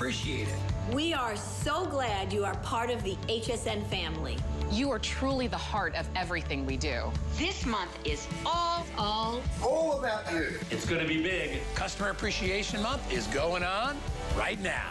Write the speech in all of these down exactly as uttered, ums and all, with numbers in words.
appreciate it. We are so glad you are part of the H S N family. You are truly the heart of everything we do. This month is all, all, all about you. It's going to be big. Customer Appreciation Month is going on right now.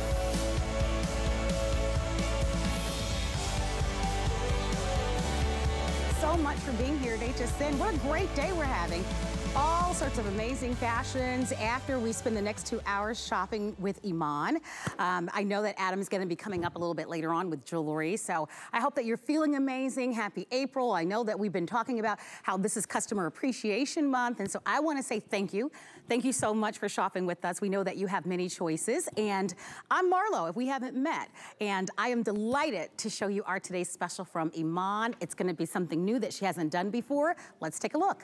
So much for being here at H S N. What a great day we're having. All sorts of amazing fashions after we spend the next two hours shopping with Iman. Um, I know that Adam's gonna be coming up a little bit later on with jewelry, so I hope that you're feeling amazing. Happy April. I know that we've been talking about how this is Customer Appreciation Month, and so I wanna say thank you. Thank you so much for shopping with us. We know that you have many choices, and I'm Marlo, if we haven't met, and I am delighted to show you our today's special from Iman. It's gonna be something new that she hasn't done before. Let's take a look.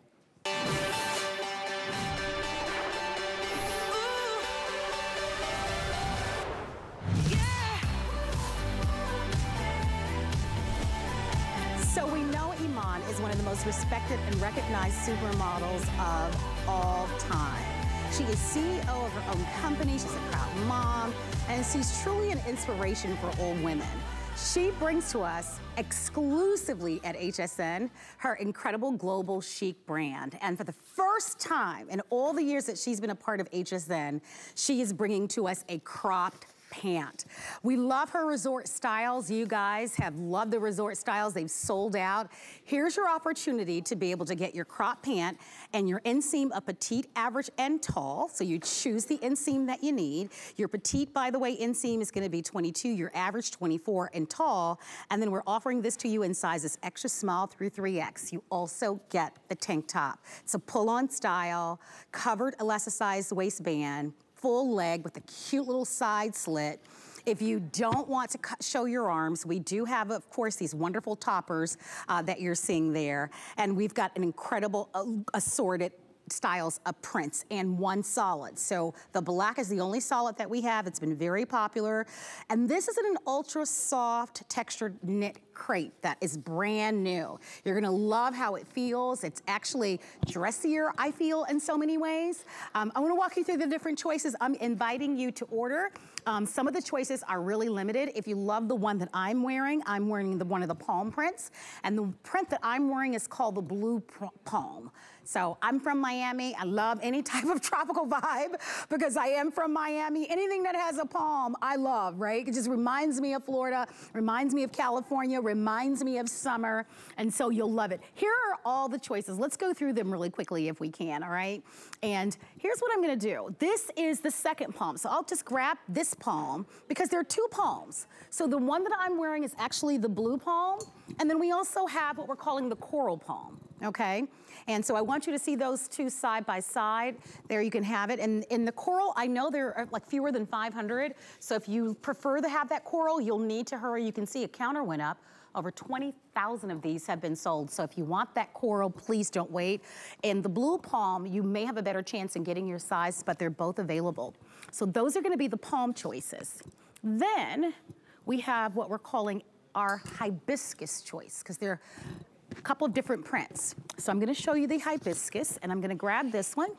So we know Iman is one of the most respected and recognized supermodels of all time. She is C E O of her own company, she's a proud mom, and she's truly an inspiration for all women. She brings to us exclusively at H S N her incredible global chic brand. And for the first time in all the years that she's been a part of H S N, she is bringing to us a cropped pant. We love her resort styles. You guys have loved the resort styles. They've sold out. Here's your opportunity to be able to get your crop pant and your inseam a petite, average, and tall. So you choose the inseam that you need. Your petite, by the way, inseam is gonna be twenty-two, your average twenty-four, and tall. And then we're offering this to you in sizes extra small through three X. You also get the tank top. It's a pull-on style, covered elasticized waistband, full leg with a cute little side slit. If you don't want to cut, show your arms, we do have, of course, these wonderful toppers uh, that you're seeing there. And we've got an incredible uh, assorted styles of prints and one solid. So the black is the only solid that we have. It's been very popular. And this is an ultra soft textured knit crepe that is brand new. You're gonna love how it feels. It's actually dressier, I feel, in so many ways. Um, I wanna walk you through the different choices. I'm inviting you to order. Um, some of the choices are really limited. If you love the one that I'm wearing, I'm wearing the one of the palm prints. And the print that I'm wearing is called the blue palm. So I'm from Miami. I love any type of tropical vibe because I am from Miami. Anything that has a palm, I love, right? It just reminds me of Florida, reminds me of California, reminds me of summer, and so you'll love it. Here are all the choices. Let's go through them really quickly if we can, all right? And here's what I'm gonna do. This is the second palm, so I'll just grab this palm because there are two palms. So the one that I'm wearing is actually the blue palm, and then we also have what we're calling the coral palm, okay? And so I want you to see those two side by side. There you can have it. And in the coral, I know there are like fewer than five hundred. So if you prefer to have that coral, you'll need to hurry. You can see a counter went up. Over twenty thousand of these have been sold. So if you want that coral, please don't wait. In the blue palm, you may have a better chance in getting your size, but they're both available. So those are gonna be the palm choices. Then we have what we're calling our hibiscus choice, because they're a couple of different prints. So I'm gonna show you the hibiscus, and I'm gonna grab this one,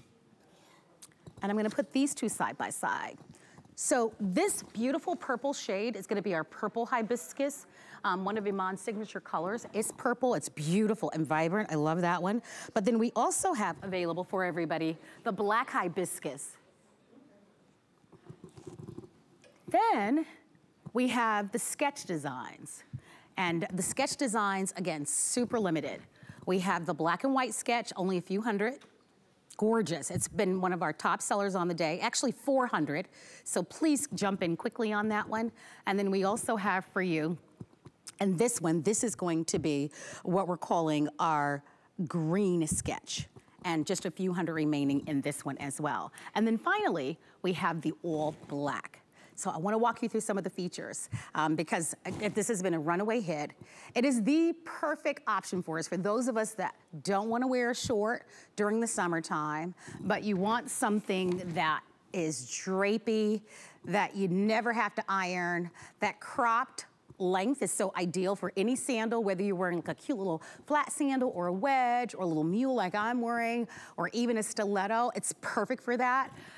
and I'm gonna put these two side by side. So this beautiful purple shade is gonna be our purple hibiscus, um, one of Iman's signature colors. It's purple, it's beautiful and vibrant, I love that one. But then we also have available for everybody, the black hibiscus. Then we have the sketch designs. And the sketch designs, again, super limited. We have the black and white sketch, only a few hundred. Gorgeous, it's been one of our top sellers on the day, actually four hundred. So please jump in quickly on that one. And then we also have for you, and this one, this is going to be what we're calling our green sketch. And just a few hundred remaining in this one as well. And then finally, we have the all black. So I wanna walk you through some of the features um, because this has been a runaway hit. It is the perfect option for us, for those of us that don't wanna wear a short during the summertime, but you want something that is drapey, that you never have to iron, that cropped length is so ideal for any sandal, whether you're wearing like a cute little flat sandal or a wedge or a little mule like I'm wearing, or even a stiletto, it's perfect for that.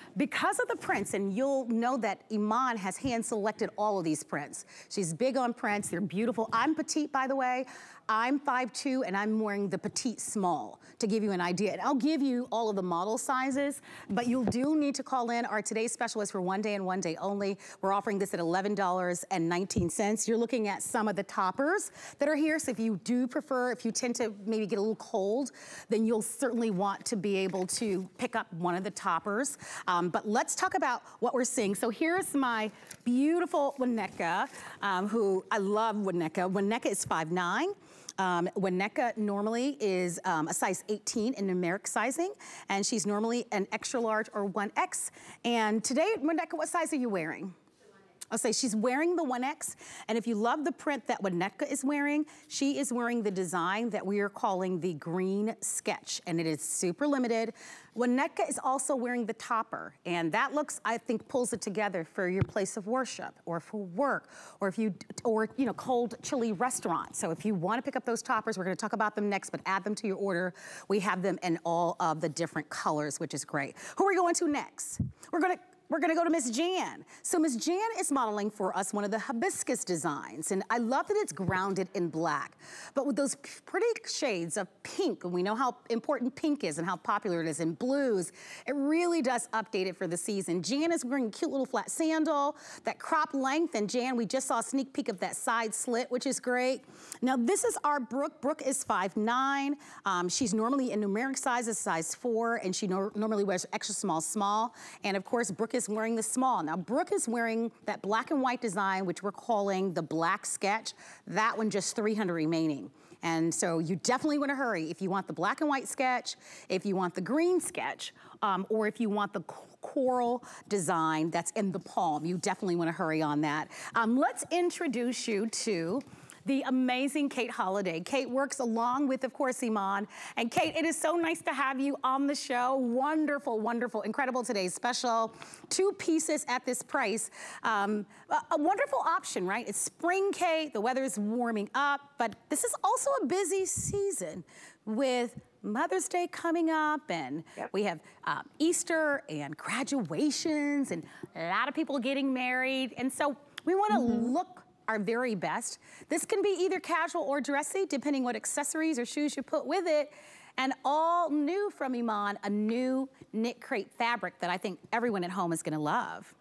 because of the prints, and you'll know that Iman has hand selected all of these prints. She's big on prints, they're beautiful. I'm petite, by the way. I'm five two and I'm wearing the petite small to give you an idea. And I'll give you all of the model sizes, but you do need to call in. Our today's special is for one day and one day only. We're offering this at eleven nineteen. You're looking at some of the toppers that are here. So if you do prefer, if you tend to maybe get a little cold, then you'll certainly want to be able to pick up one of the toppers. Um, but let's talk about what we're seeing. So here's my beautiful Wineka, um, who I love Wineka. Wineka is five nine. Um, Wineka normally is um, a size eighteen in numeric sizing, and she's normally an extra large or one X. And today, Wineka, what size are you wearing? I'll say she's wearing the one X, and if you love the print that Wineka is wearing, she is wearing the design that we are calling the green sketch, and it is super limited. Wineka is also wearing the topper, and that looks, I think, pulls it together for your place of worship, or for work, or if you, or you know, cold, chilly restaurant. So if you want to pick up those toppers, we're going to talk about them next, but add them to your order. We have them in all of the different colors, which is great. Who are we going to next? We're going to We're gonna go to Miss Jan. So Miss Jan is modeling for us one of the hibiscus designs, and I love that it's grounded in black, but with those pretty shades of pink, and we know how important pink is and how popular it is in blues, it really does update it for the season. Jan is wearing a cute little flat sandal, that crop length, and Jan, we just saw a sneak peek of that side slit, which is great. Now this is our Brooke. Brooke is five nine. Um, she's normally in numeric sizes, size four, and she no normally wears extra small, small, and of course Brooke is wearing the small. Now Brooke is wearing that black and white design, which we're calling the black sketch. That one just three hundred remaining. And so you definitely want to hurry if you want the black and white sketch, if you want the green sketch, um, or if you want the coral design that's in the palm. You definitely want to hurry on that. Um, let's introduce you to the amazing Kate Holliday. Kate works along with, of course, Iman. And Kate, it is so nice to have you on the show. Wonderful, wonderful, incredible today's special. Two pieces at this price. Um, a, a wonderful option, right? It's spring, Kate, the weather is warming up, but this is also a busy season with Mother's Day coming up, and yep. we have um, Easter and graduations and a lot of people getting married. And so we want to mm-hmm. look our very best. This can be either casual or dressy, depending what accessories or shoes you put with it. And all new from Iman, a new knit crepe fabric that I think everyone at home is gonna love.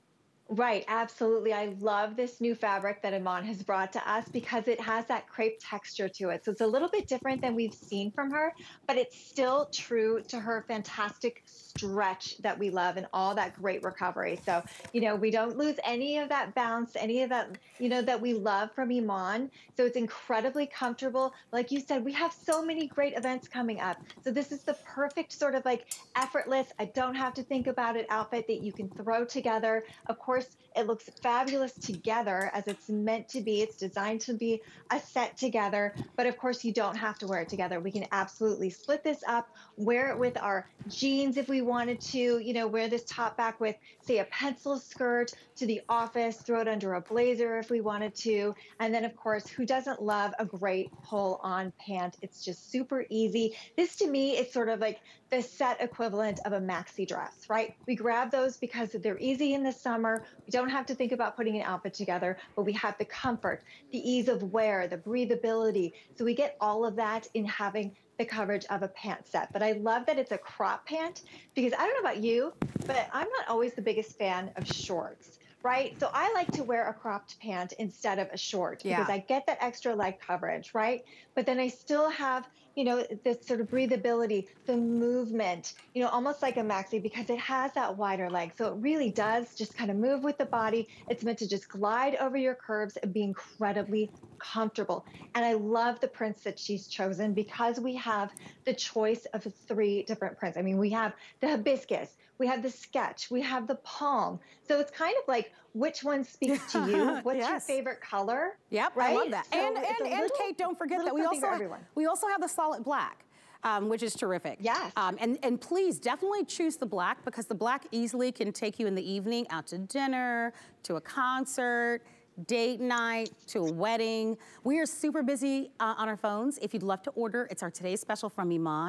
Right, absolutely. I love this new fabric that Iman has brought to us because it has that crepe texture to it. So it's a little bit different than we've seen from her, but it's still true to her fantastic stretch that we love and all that great recovery. So, you know, we don't lose any of that bounce, any of that, you know, that we love from Iman. So it's incredibly comfortable. Like you said, we have so many great events coming up. So this is the perfect sort of like effortless, I don't have to think about it outfit that you can throw together. Of course, it looks fabulous together as it's meant to be. It's designed to be a set together, but of course you don't have to wear it together. We can absolutely split this up, wear it with our jeans if we wanted to, you know, wear this top back with, say, a pencil skirt to the office, throw it under a blazer if we wanted to. And then of course, who doesn't love a great pull-on pant? It's just super easy. This to me is sort of like the set equivalent of a maxi dress, right? We grab those because they're easy in the summer. We don't have to think about putting an outfit together, but we have the comfort, the ease of wear, the breathability. So we get all of that in having the coverage of a pant set. But I love that it's a crop pant because I don't know about you, but I'm not always the biggest fan of shorts. Right? So I like to wear a cropped pant instead of a short yeah. because I get that extra leg coverage, right? But then I still have, you know, this sort of breathability, the movement, you know, almost like a maxi because it has that wider leg. So it really does just kind of move with the body. It's meant to just glide over your curves and be incredibly comfortable. And I love the prints that she's chosen because we have the choice of three different prints. I mean, we have the hibiscus, we have the sketch, we have the palm. So it's kind of like, which one speaks to you? What's yes. your favorite color? Yep, right? I love that. So and and, and little, Kate, don't forget that we also, have, we also have the solid black. Um, which is terrific. Yes. Um, and, and please definitely choose the black because the black easily can take you in the evening out to dinner, to a concert, date night, to a wedding. We are super busy uh, on our phones. If you'd love to order, it's our today's special from Iman.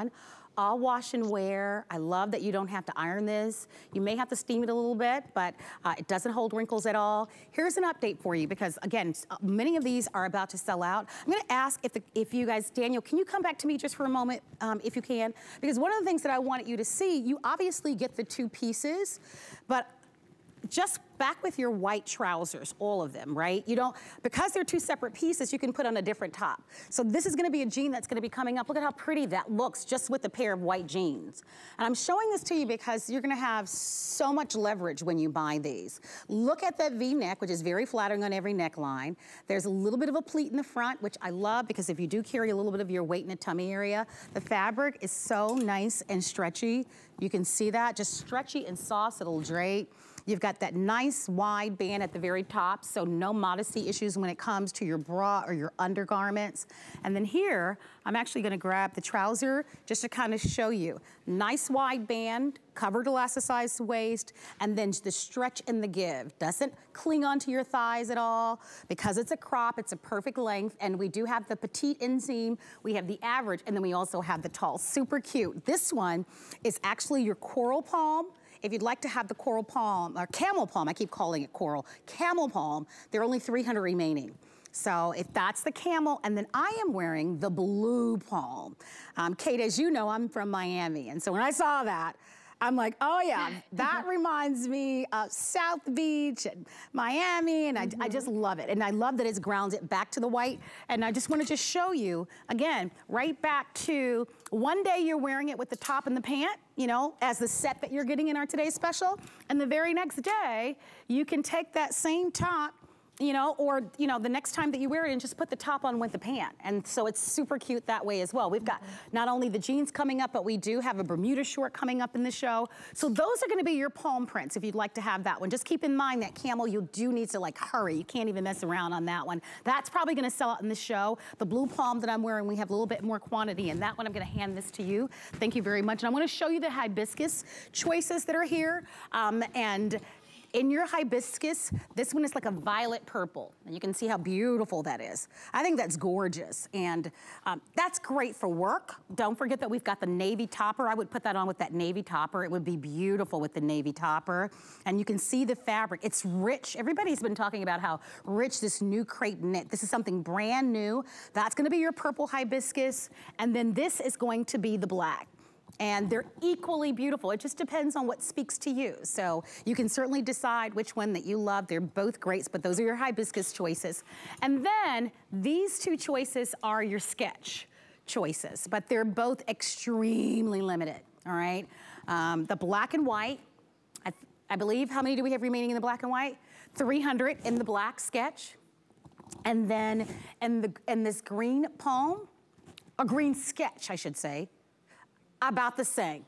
all wash and wear. I love that you don't have to iron this. You may have to steam it a little bit, but uh, it doesn't hold wrinkles at all. Here's an update for you because again, many of these are about to sell out. I'm gonna ask if, the, if you guys, Daniel, can you come back to me just for a moment, um, if you can? Because one of the things that I wanted you to see, you obviously get the two pieces, but just back with your white trousers, all of them, right? You don't, because they're two separate pieces, you can put on a different top. So this is gonna be a jean that's gonna be coming up. Look at how pretty that looks just with a pair of white jeans. And I'm showing this to you because you're gonna have so much leverage when you buy these. Look at that V-neck, which is very flattering on every neckline. There's a little bit of a pleat in the front, which I love because if you do carry a little bit of your weight in the tummy area, the fabric is so nice and stretchy. You can see that, just stretchy and soft, it'll drape. You've got that nice wide band at the very top, so no modesty issues when it comes to your bra or your undergarments. And then here, I'm actually gonna grab the trouser just to kind of show you. Nice wide band, covered elasticized waist, and then the stretch and the give. Doesn't cling onto your thighs at all. Because it's a crop, it's a perfect length, and we do have the petite inseam, we have the average, and then we also have the tall. Super cute. This one is actually your coral palm. If you'd like to have the coral palm, or camel palm, I keep calling it coral, camel palm, there are only three hundred remaining. So if that's the camel, and then I am wearing the blue palm. Um, Kate, as you know, I'm from Miami, and so when I saw that, I'm like, oh yeah, that reminds me of South Beach and Miami, and I, mm-hmm. I just love it. And I love that it's grounded back to the white. And I just wanna just show you, again, right back to one day you're wearing it with the top and the pant, you know, as the set that you're getting in our today's special. And the very next day, you can take that same top, you know, or, you know, the next time that you wear it and just put the top on with the pant. And so it's super cute that way as well. We've got not only the jeans coming up, but we do have a Bermuda short coming up in the show. So those are gonna be your palm prints if you'd like to have that one. Just keep in mind that camel, you do need to like hurry. You can't even mess around on that one. That's probably gonna sell out in the show. The blue palm that I'm wearing, we have a little bit more quantity, and that one I'm gonna hand this to you. Thank you very much. And I wanna show you the hibiscus choices that are here. Um, and in your hibiscus, this one is like a violet purple. And you can see how beautiful that is. I think that's gorgeous. And um, that's great for work. Don't forget that we've got the navy topper. I would put that on with that navy topper. It would be beautiful with the navy topper. And you can see the fabric. It's rich. Everybody's been talking about how rich this new crepe knit. This is something brand new. That's gonna be your purple hibiscus. And then this is going to be the black. And they're equally beautiful. It just depends on what speaks to you. So you can certainly decide which one that you love. They're both great, but those are your hibiscus choices. And then these two choices are your sketch choices, but they're both extremely limited, all right? Um, the black and white, I, I believe, how many do we have remaining in the black and white? three hundred in the black sketch. And then in, the, in this green palm, a green sketch, I should say, about the same.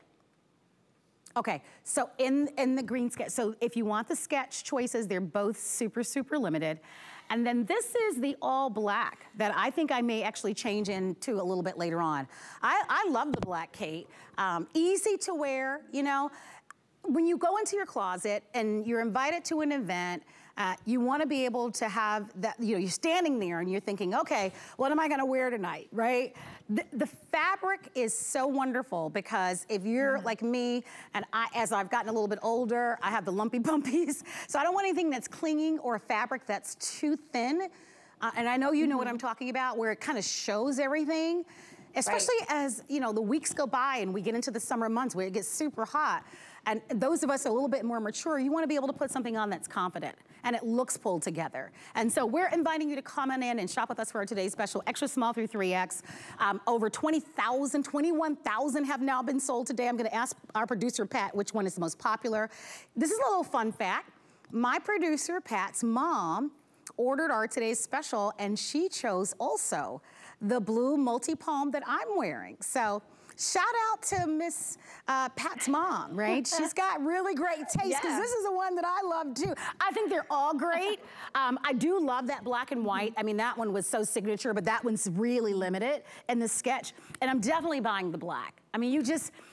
Okay, so in, in the green sketch, so if you want the sketch choices, they're both super, super limited. And then this is the all black that I think I may actually change into a little bit later on. I, I love the black, Kate. Um, easy to wear, you know. When you go into your closet and you're invited to an event, Uh, you want to be able to have that, you know, you're standing there and you're thinking, okay, what am I going to wear tonight, right? The, the fabric is so wonderful because if you're mm-hmm. like me, and I, as I've gotten a little bit older, I have the lumpy bumpies, so I don't want anything that's clinging or a fabric that's too thin. Uh, and I know you know mm-hmm. what I'm talking about, where it kind of shows everything. Especially right. as, you know, the weeks go by and we get into the summer months where it gets super hot. And those of us a little bit more mature, you want to be able to put something on that's confident and it looks pulled together. And so we're inviting you to come on in and shop with us for our today's special, extra small through three X. Um, over twenty thousand, twenty-one thousand have now been sold today. I'm going to ask our producer, Pat, which one is the most popular. This is a little fun fact. My producer, Pat's mom, ordered our today's special and she chose also the blue multi-palm that I'm wearing. So shout out to Miss uh, Pat's mom, right? She's got really great taste because yeah. this is the one that I love too. I think they're all great. Um, I do love that black and white. I mean, that one was so signature, but that one's really limited in the sketch. And I'm definitely buying the black. I mean, you just,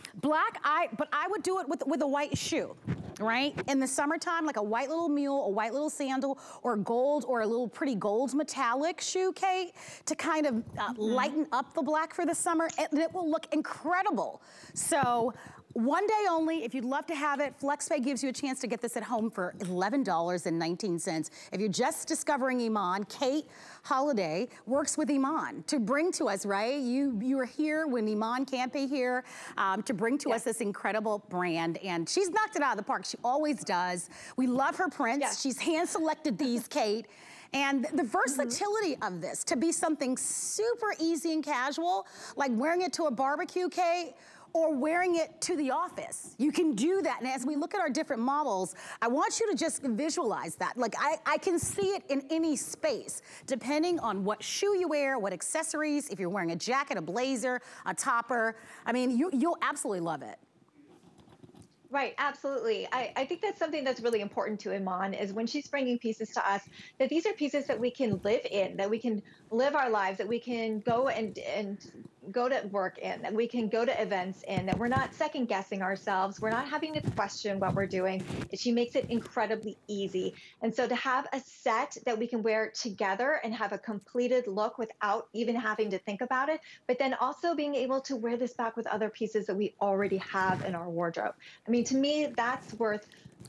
Black, I, but I would do it with, with a white shoe, right? In the summertime, like a white little mule, a white little sandal, or gold, or a little pretty gold metallic shoe, Kate, to kind of uh, mm-hmm. lighten up the black for the summer, and it will look incredible. So, one day only. If you'd love to have it, FlexPay gives you a chance to get this at home for eleven nineteen. If you're just discovering Iman, Kate Holiday works with Iman to bring to us, right? You you are here when Iman can't be here, um, to bring to yes. us this incredible brand. And she's knocked it out of the park. She always does. We love her prints. Yes. She's hand-selected these, Kate. And the versatility mm-hmm. of this to be something super easy and casual, like wearing it to a barbecue, Kate, or wearing it to the office. You can do that. And as we look at our different models, I want you to just visualize that. Like I, I can see it in any space, depending on what shoe you wear, what accessories, if you're wearing a jacket, a blazer, a topper. I mean, you, you'll absolutely love it. Right, absolutely. I, I think that's something that's really important to Iman is when she's bringing pieces to us, that these are pieces that we can live in, that we can live our lives, that we can go and, and go to work in, that we can go to events in, that we're not second guessing ourselves. We're not having to question what we're doing. She makes it incredibly easy. And so to have a set that we can wear together and have a completed look without even having to think about it, but then also being able to wear this back with other pieces that we already have in our wardrobe. I mean, to me, that's worth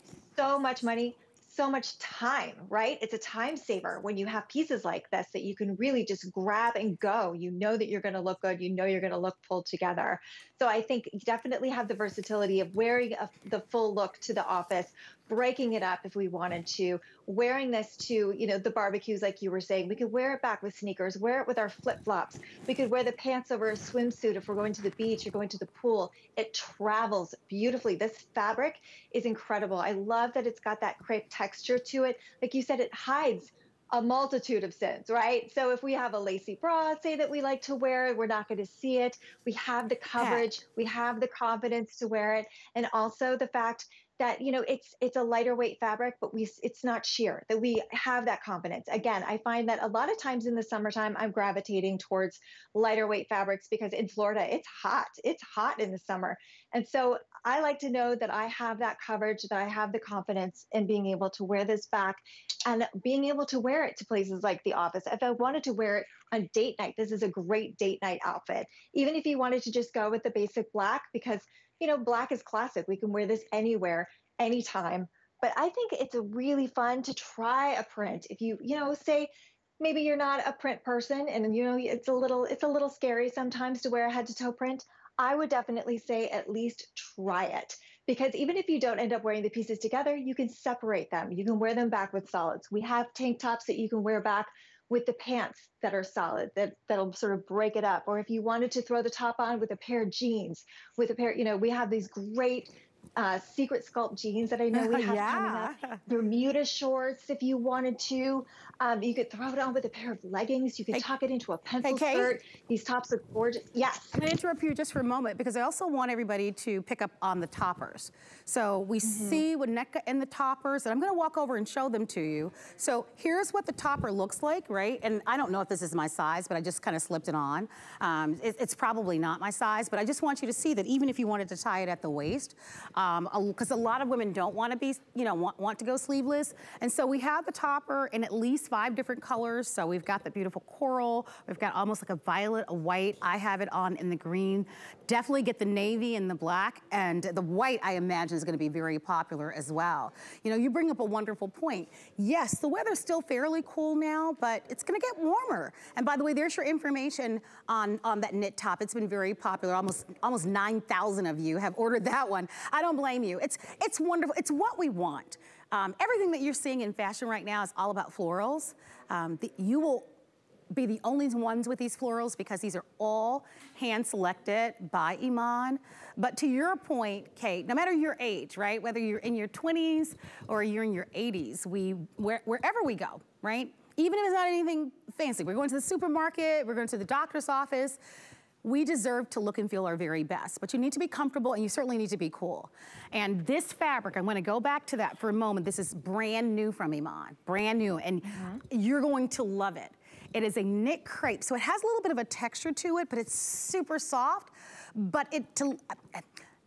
so much money, so much time, right? It's a time saver when you have pieces like this that you can really just grab and go. You know that you're going to look good. You know you're going to look pulled together. So I think you definitely have the versatility of wearing a, the full look to the office, breaking it up if we wanted to, wearing this to, you know, the barbecues like you were saying. We could wear it back with sneakers, wear it with our flip-flops. We could wear the pants over a swimsuit if we're going to the beach or going to the pool. It travels beautifully. This fabric is incredible. I love that it's got that crepe texture to it. Like you said, it hides a multitude of sins, right? So if we have a lacy bra, say that we like to wear, we're not going to see it. We have the coverage, yeah. we have the confidence to wear it. And also the fact that, you know, it's it's a lighter weight fabric, but we it's not sheer, that we have that confidence. Again, I find that a lot of times in the summertime, I'm gravitating towards lighter weight fabrics because in Florida, it's hot. It's hot in the summer. And so I like to know that I have that coverage, that I have the confidence in being able to wear this back and being able to wear it to places like the office. If I wanted to wear it on date night, this is a great date night outfit. Even if you wanted to just go with the basic black, because you know, black is classic. We can wear this anywhere, anytime. But I think it's really fun to try a print. If you, you know, say maybe you're not a print person and, you know, it's a little, it's a little scary sometimes to wear a head to toe print. I would definitely say at least try it. Because even if you don't end up wearing the pieces together, you can separate them. You can wear them back with solids. We have tank tops that you can wear back with the pants that are solid, that, that'll sort of break it up. Or if you wanted to throw the top on with a pair of jeans, with a pair, you know, we have these great uh, secret sculpt jeans that I know we have yeah. coming up. Bermuda shorts, if you wanted to. Um, you could throw it on with a pair of leggings. You could hey, tuck it into a pencil hey, skirt. These tops look gorgeous. Yes. Can I interrupt you just for a moment? Because I also want everybody to pick up on the toppers. So we mm-hmm. see Winnetka in the toppers, and I'm going to walk over and show them to you. So here's what the topper looks like, right? And I don't know if this is my size, but I just kind of slipped it on. Um, it, it's probably not my size, but I just want you to see that even if you wanted to tie it at the waist, because um, a, a lot of women don't want to be, you know, want, want to go sleeveless. And so we have the topper in at least five different colors. So we've got the beautiful coral. We've got almost like a violet, a white. I have it on in the green. Definitely get the navy and the black. And the white, I imagine, is going to be very popular as well. You know, you bring up a wonderful point. Yes, the weather's still fairly cool now, but it's going to get warmer. And by the way, there's your information on, on that knit top. It's been very popular. Almost almost nine thousand of you have ordered that one. I don't blame you. It's, it's wonderful. It's what we want. Um, everything that you're seeing in fashion right now is all about florals. Um, the, you will be the only ones with these florals because these are all hand selected by Iman. But to your point, Kate, no matter your age, right? Whether you're in your twenties or you're in your eighties, we, where, wherever we go, right? Even if it's not anything fancy, we're going to the supermarket, we're going to the doctor's office, we deserve to look and feel our very best, but you need to be comfortable and you certainly need to be cool. And this fabric, I'm gonna go back to that for a moment. This is brand new from Iman, brand new, and mm-hmm. you're going to love it. It is a knit crepe, so it has a little bit of a texture to it, but it's super soft. But it, to,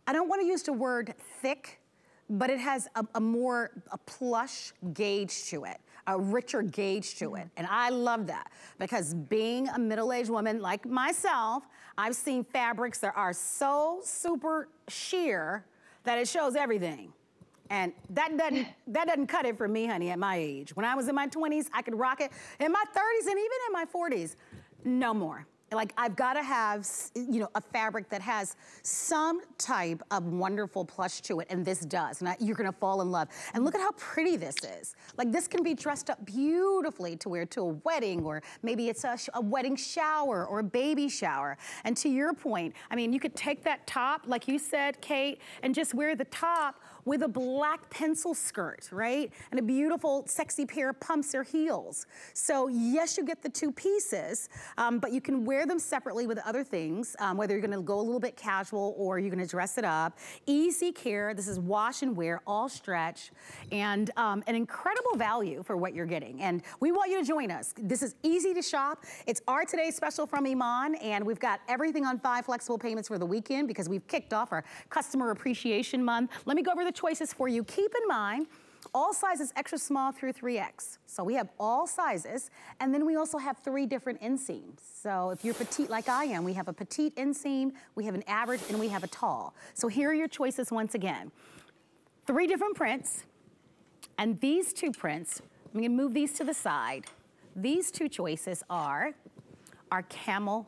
I don't want to use the word thick, but it has a, a more a plush gauge to it, a richer gauge to it. And I love that because being a middle-aged woman like myself, I've seen fabrics that are so super sheer that it shows everything. And that doesn't, that doesn't cut it for me, honey, at my age. When I was in my twenties, I could rock it. In my thirties and even in my forties, no more. Like, I've got to have, you know, a fabric that has some type of wonderful plush to it, and this does. And I, you're going to fall in love. And look at how pretty this is. Like, this can be dressed up beautifully to wear to a wedding, or maybe it's a, a wedding shower or a baby shower. And to your point, I mean, you could take that top, like you said, Kate, and just wear the top with a black pencil skirt, right? And a beautiful, sexy pair of pumps or heels. So yes, you get the two pieces, um, but you can wear them separately with other things, um, whether you're gonna go a little bit casual or you're gonna dress it up. Easy care, this is wash and wear, all stretch, and um, an incredible value for what you're getting. And we want you to join us. This is easy to shop. It's our today's special from Iman, and we've got everything on five flexible payments for the weekend because we've kicked off our Customer Appreciation Month. Let me go over the choices for you. Keep in mind, all sizes extra small through three X. So we have all sizes, and then we also have three different inseams. So if you're petite like I am, we have a petite inseam, we have an average, and we have a tall. So here are your choices once again. Three different prints, and these two prints, I'm gonna move these to the side. These two choices are our camel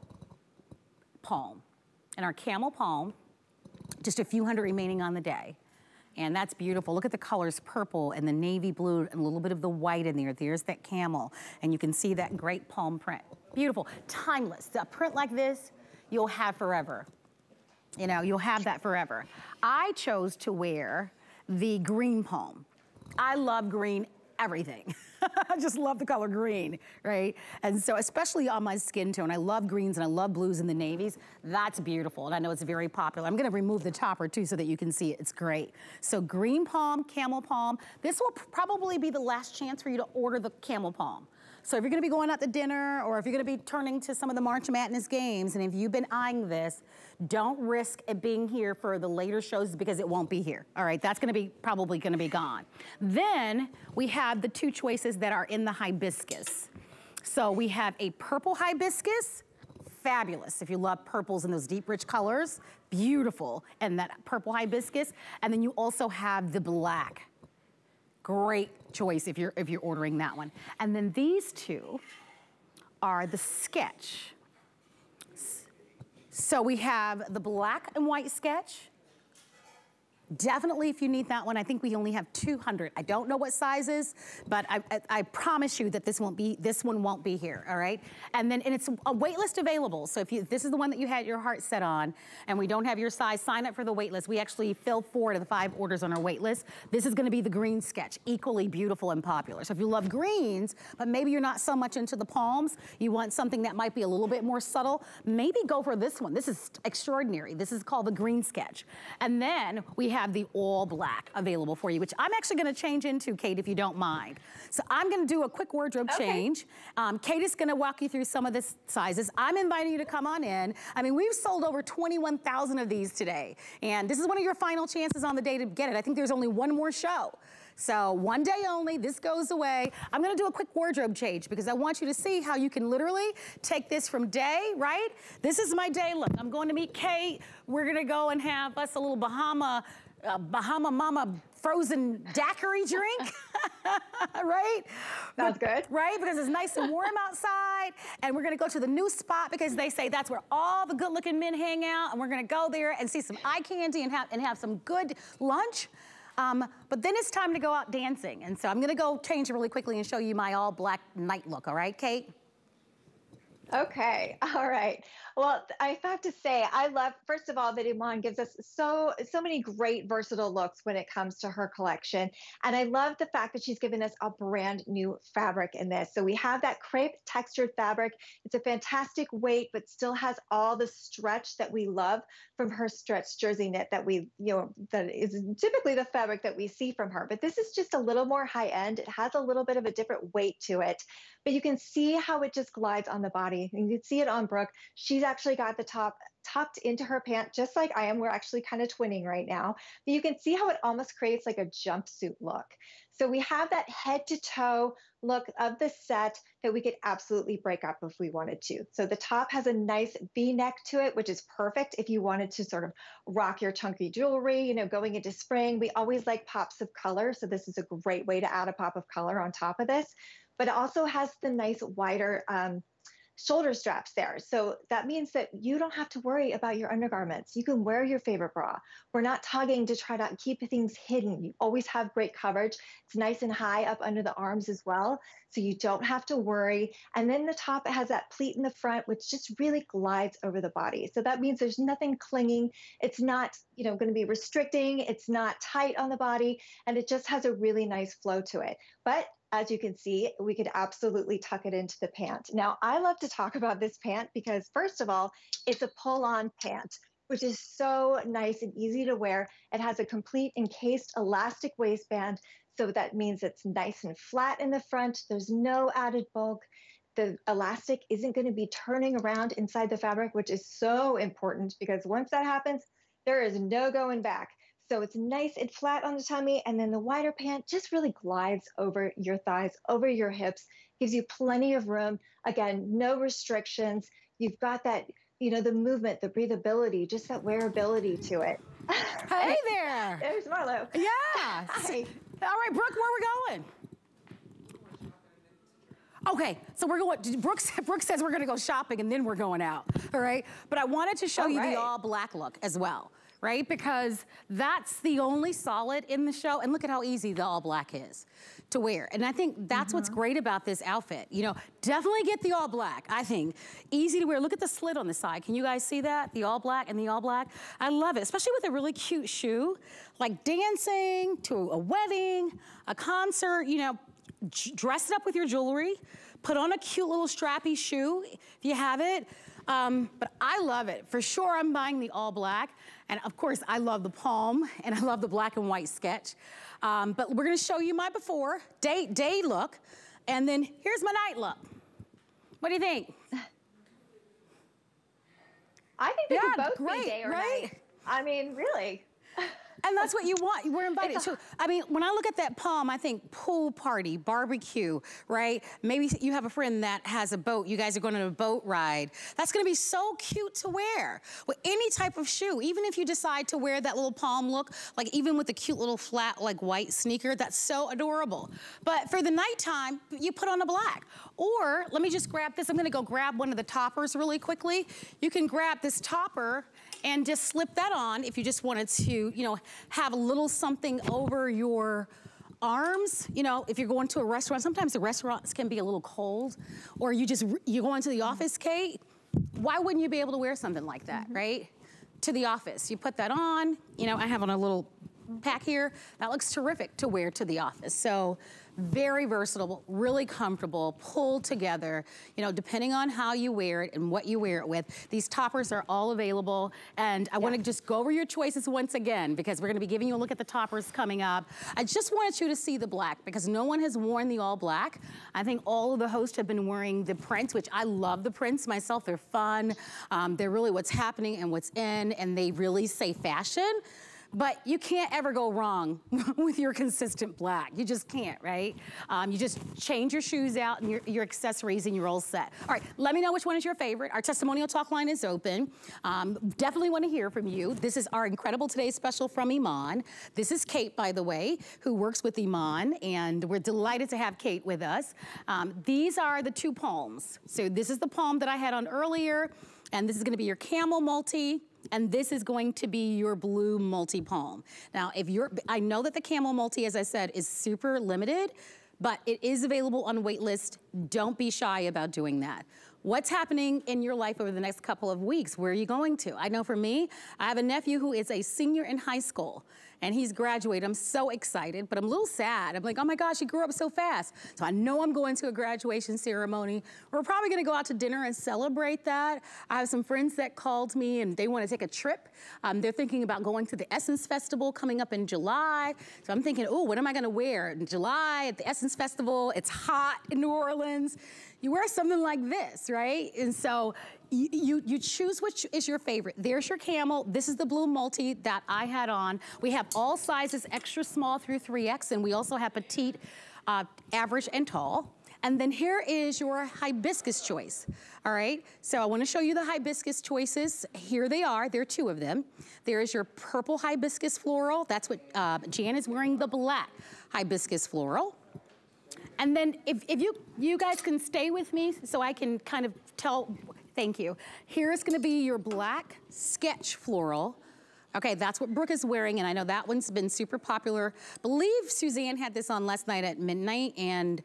palm. And our camel palm, just a few hundred remaining on the day. And that's beautiful. Look at the colors, purple and the navy blue and a little bit of the white in there. There's that camel. And you can see that great palm print. Beautiful, timeless. A print like this, you'll have forever. You know, you'll have that forever. I chose to wear the green palm. I love green everything. I just love the color green, right? And so especially on my skin tone, I love greens and I love blues and the navies. That's beautiful, and I know it's very popular. I'm gonna remove the topper too so that you can see it, it's great. So green palm, camel palm. This will probably be the last chance for you to order the camel palm. So if you're gonna be going out to dinner or if you're gonna be turning to some of the March Madness games, and if you've been eyeing this, don't risk it being here for the later shows because it won't be here. All right, that's gonna be probably gonna be gone. Then we have the two choices that are in the hibiscus. So we have a purple hibiscus, fabulous. If you love purples and those deep rich colors, beautiful. And that purple hibiscus. And then you also have the black. Great choice if you're, if you're ordering that one. And then these two are the sketch. So we have the black and white sketch. Definitely if you need that one, I think we only have two hundred. I don't know what sizes, but I, I, I promise you that this won't be, this one won't be here, all right? And then, and it's a wait list available. So if you, this is the one that you had your heart set on and we don't have your size, sign up for the wait list. We actually fill four to the five orders on our wait list. This is gonna be the green sketch, equally beautiful and popular. So if you love greens, but maybe you're not so much into the palms, you want something that might be a little bit more subtle, maybe go for this one. This is extraordinary. This is called the green sketch. And then we have have the all black available for you, which I'm actually gonna change into, Kate, if you don't mind. So I'm gonna do a quick wardrobe okay. change. Um, Kate is gonna walk you through some of the sizes. I'm inviting you to come on in. I mean, we've sold over twenty-one thousand of these today, and this is one of your final chances on the day to get it. I think there's only one more show. So one day only, this goes away. I'm gonna do a quick wardrobe change because I want you to see how you can literally take this from day, right? This is my day look. I'm going to meet Kate. We're gonna go and have us a little Bahama, uh, Bahama Mama frozen daiquiri drink, right? Sounds good. Right, because it's nice and warm outside, and we're gonna go to the new spot because they say that's where all the good looking men hang out, and we're gonna go there and see some eye candy and have, and have some good lunch. Um, but then it's time to go out dancing. And so I'm gonna go change really quickly and show you my all black night look, all right, Kate? Okay, all right. Well, I have to say, I love, first of all, that Iman gives us so, so many great versatile looks when it comes to her collection. And I love the fact that she's given us a brand new fabric in this. So we have that crepe textured fabric. It's a fantastic weight, but still has all the stretch that we love from her stretch jersey knit that we, you know, that is typically the fabric that we see from her. But this is just a little more high end. It has a little bit of a different weight to it, but you can see how it just glides on the body. And you can see it on Brooke. She's actually got the top tucked into her pant, just like I am. We're actually kind of twinning right now. But you can see how it almost creates like a jumpsuit look. So we have that head to toe look of the set that we could absolutely break up if we wanted to. So the top has a nice V-neck to it, which is perfect if you wanted to sort of rock your chunky jewelry, you know, going into spring. We always like pops of color. So this is a great way to add a pop of color on top of this. But it also has the nice wider um, shoulder straps there. So that means that you don't have to worry about your undergarments. You can wear your favorite bra. We're not tugging to try to keep things hidden. You always have great coverage. It's nice and high up under the arms as well, so you don't have to worry. And then the top, it has that pleat in the front, which just really glides over the body. So that means there's nothing clinging. It's not, you know, going to be restricting. It's not tight on the body, and it just has a really nice flow to it. But as you can see, we could absolutely tuck it into the pant. Now, I love to talk about this pant because, first of all, it's a pull-on pant, which is so nice and easy to wear. It has a complete encased elastic waistband, so that means it's nice and flat in the front. There's no added bulk. The elastic isn't going to be turning around inside the fabric, which is so important because once that happens, there is no going back. So it's nice and flat on the tummy, and then the wider pant just really glides over your thighs, over your hips, gives you plenty of room. Again, no restrictions. You've got that, you know, the movement, the breathability, just that wearability to it. Hey there. There's Marlo. Yeah. Hi. All right, Brooke, where are we going? Okay, so we're going, Brooke, Brooke says we're gonna go shopping and then we're going out, all right? But I wanted to show all you right. the all black look as well, right? Because that's the only solid in the show, and look at how easy the all black is to wear. And I think that's mm-hmm. what's great about this outfit. You know, definitely get the all black, I think. Easy to wear. Look at the slit on the side. Can you guys see that? The all black and the all black. I love it, especially with a really cute shoe, like dancing to a wedding, a concert, you know, dress it up with your jewelry, put on a cute little strappy shoe if you have it. Um, but I love it. For sure, I'm buying the all black. And of course, I love the palm and I love the black and white sketch. Um, but we're gonna show you my before, day, day look, and then here's my night look. What do you think? I think they yeah, could both great, be day or right? night. I mean, really. And that's what you want. We're invited to. I mean, when I look at that palm, I think pool party, barbecue, right? Maybe you have a friend that has a boat. You guys are going on a boat ride. That's going to be so cute to wear with any type of shoe. Even if you decide to wear that little palm look, like even with the cute little flat, like white sneaker, that's so adorable. But for the nighttime, you put on a black. Or let me just grab this. I'm going to go grab one of the toppers really quickly. You can grab this topper and just slip that on if you just wanted to, you know, have a little something over your arms. You know, if you're going to a restaurant, sometimes the restaurants can be a little cold, or you just, you go into the office, Kate, why wouldn't you be able to wear something like that, mm-hmm. right? To the office, you put that on, you know, I have on a little pack here. That looks terrific to wear to the office. So very versatile, really comfortable, pulled together, you know, depending on how you wear it and what you wear it with. These toppers are all available. And I yeah. want to just go over your choices once again, because we're going to be giving you a look at the toppers coming up. I just wanted you to see the black, because no one has worn the all black. I think all of the hosts have been wearing the prints, which I love the prints myself. They're fun. Um, they're really what's happening and what's in, and they really say fashion. But you can't ever go wrong with your consistent black. You just can't, right? Um, you just change your shoes out and your, your accessories and you're all set. All right, let me know which one is your favorite. Our testimonial talk line is open. Um, definitely want to hear from you. This is our incredible Today's Special from Iman. This is Kate, by the way, who works with Iman, and we're delighted to have Kate with us. Um, these are the two palms. So this is the palm that I had on earlier, and this is going to be your camel multi. And this is going to be your blue multi-palm. Now, if you're, I know that the camel multi, as I said, is super limited, but it is available on wait list. Don't be shy about doing that. What's happening in your life over the next couple of weeks? Where are you going to? I know for me, I have a nephew who is a senior in high school, and he's graduated. I'm so excited, but I'm a little sad. I'm like, oh my gosh, he grew up so fast. So I know I'm going to a graduation ceremony. We're probably gonna go out to dinner and celebrate that. I have some friends that called me and they wanna take a trip. Um, they're thinking about going to the Essence Festival coming up in July. So I'm thinking, oh, what am I gonna wear in July at the Essence Festival? It's hot in New Orleans. You wear something like this, right? And so you, you, you choose which is your favorite. There's your camel. This is the blue multi that I had on. We have all sizes, extra small through three X, and we also have petite, uh, average, and tall. And then here is your hibiscus choice, all right? So I wanna show you the hibiscus choices. Here they are, there are two of them. There is your purple hibiscus floral. That's what uh, Jan is wearing, the black hibiscus floral. And then if, if you, you guys can stay with me so I can kind of tell, thank you. Here's gonna be your black sketch floral. Okay, that's what Brooke is wearing, and I know that one's been super popular. I believe Suzanne had this on last night at midnight, and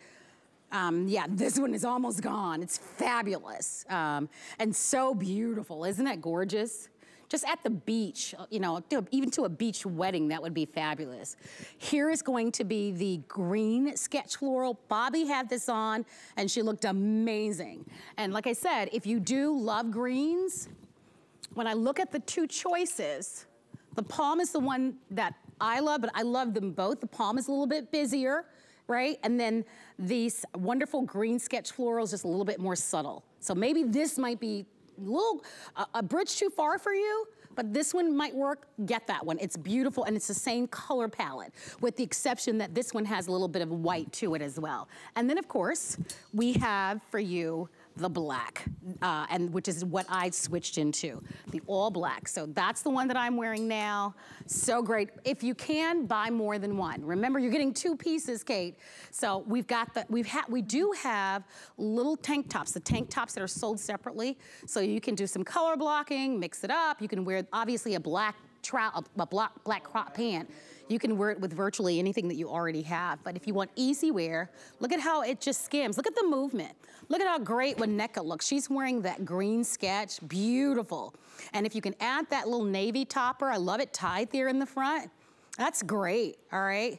Um, yeah, this one is almost gone. It's fabulous um, and so beautiful. Isn't that gorgeous? Just at the beach, you know, to, even to a beach wedding, that would be fabulous. Here is going to be the green sketch floral. Bobby had this on and she looked amazing. And like I said, if you do love greens, when I look at the two choices, the palm is the one that I love, but I love them both. The palm is a little bit busier, right? And then these wonderful green sketch floral is just a little bit more subtle. So maybe this might be a little, a, a bridge too far for you, but this one might work. Get that one. It's beautiful and it's the same color palette with the exception that this one has a little bit of white to it as well. And then of course, we have for you the black, uh, and which is what I switched into, the all black. So that's the one that I'm wearing now. So great. If you can, buy more than one. Remember, you're getting two pieces, Kate. So we've got the, we've had, we do have little tank tops, the tank tops that are sold separately. So you can do some color blocking, mix it up. You can wear, obviously, a black trout, a black, black crop pant. You can wear it with virtually anything that you already have. But if you want easy wear, look at how it just skims. Look at the movement. Look at how great Winnetka looks. She's wearing that green sketch, beautiful. And if you can add that little navy topper, I love it tied there in the front. That's great, all right?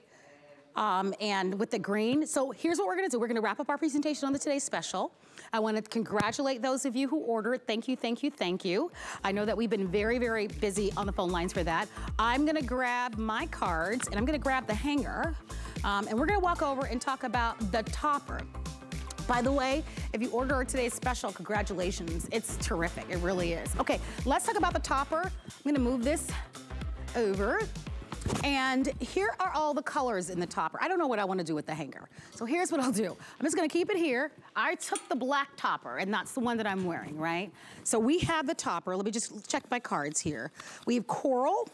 Um, and with the green. So here's what we're gonna do. We're gonna wrap up our presentation on the Today's Special. I wanna congratulate those of you who ordered. Thank you, thank you, thank you. I know that we've been very, very busy on the phone lines for that. I'm gonna grab my cards and I'm gonna grab the hanger um, and we're gonna walk over and talk about the topper. By the way, if you order our Today's Special, congratulations. It's terrific, it really is. Okay, let's talk about the topper. I'm gonna move this over. And here are all the colors in the topper. I don't know what I want to do with the hanger. So here's what I'll do. I'm just going to keep it here. I took the black topper, and that's the one that I'm wearing, right? So we have the topper. Let me just check my cards here. We have coral,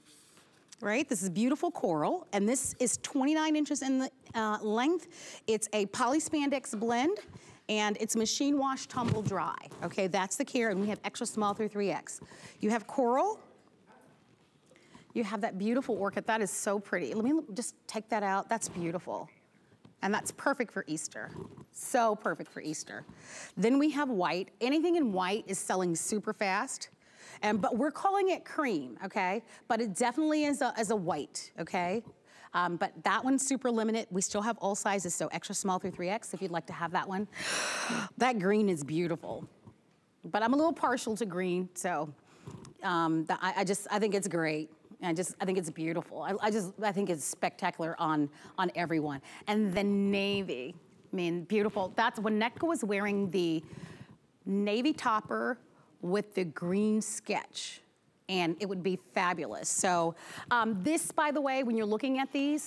right? This is beautiful coral, and this is twenty-nine inches in the uh, length. It's a poly spandex blend, and it's machine wash, tumble dry. Okay, that's the care, and we have extra small through three X. You have coral. You have that beautiful orchid. That is so pretty. Let me just take that out. That's beautiful. And that's perfect for Easter. So perfect for Easter. Then we have white. Anything in white is selling super fast. And, but we're calling it cream, okay? But it definitely is a, is a white, okay? Um, but that one's super limited. We still have all sizes, so extra small through three X if you'd like to have that one. That green is beautiful. But I'm a little partial to green, so um, the, I, I just, I think it's great. I just, I think it's beautiful. I, I just, I think it's spectacular on, on everyone. And the navy, I mean, beautiful. That's when Winnetka was wearing the navy topper with the green sketch, and it would be fabulous. So um, this, by the way, when you're looking at these,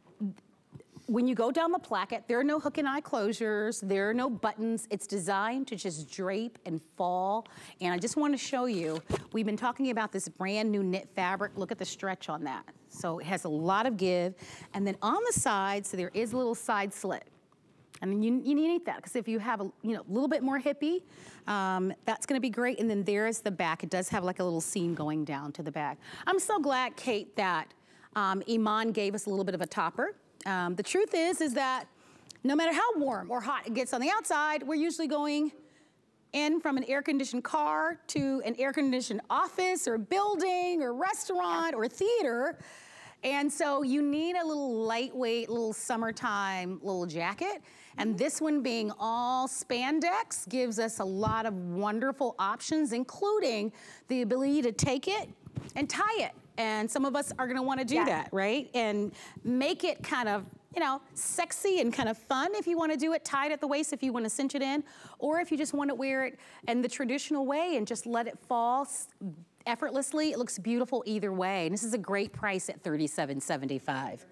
when you go down the placket, there are no hook and eye closures, there are no buttons. It's designed to just drape and fall. And I just want to show you, we've been talking about this brand new knit fabric. Look at the stretch on that. So it has a lot of give. And then on the side, so there is a little side slit. And you, you need that, because if you have a you know, little bit more hippie, um, that's gonna be great. And then there's the back. It does have like a little seam going down to the back. I'm so glad, Kate, that um, Iman gave us a little bit of a topper. Um, the truth is, is that no matter how warm or hot it gets on the outside, we're usually going in from an air-conditioned car to an air-conditioned office or building or restaurant or theater. And so you need a little lightweight, little summertime little jacket. And this one being all spandex gives us a lot of wonderful options, including the ability to take it and tie it. And some of us are gonna wanna do yes. that, right? And make it kind of you know, sexy and kind of fun if you want to do it, tied at the waist if you want to cinch it in, or if you just want to wear it in the traditional way and just let it fall effortlessly. It looks beautiful either way. And this is a great price at thirty-seven seventy-five.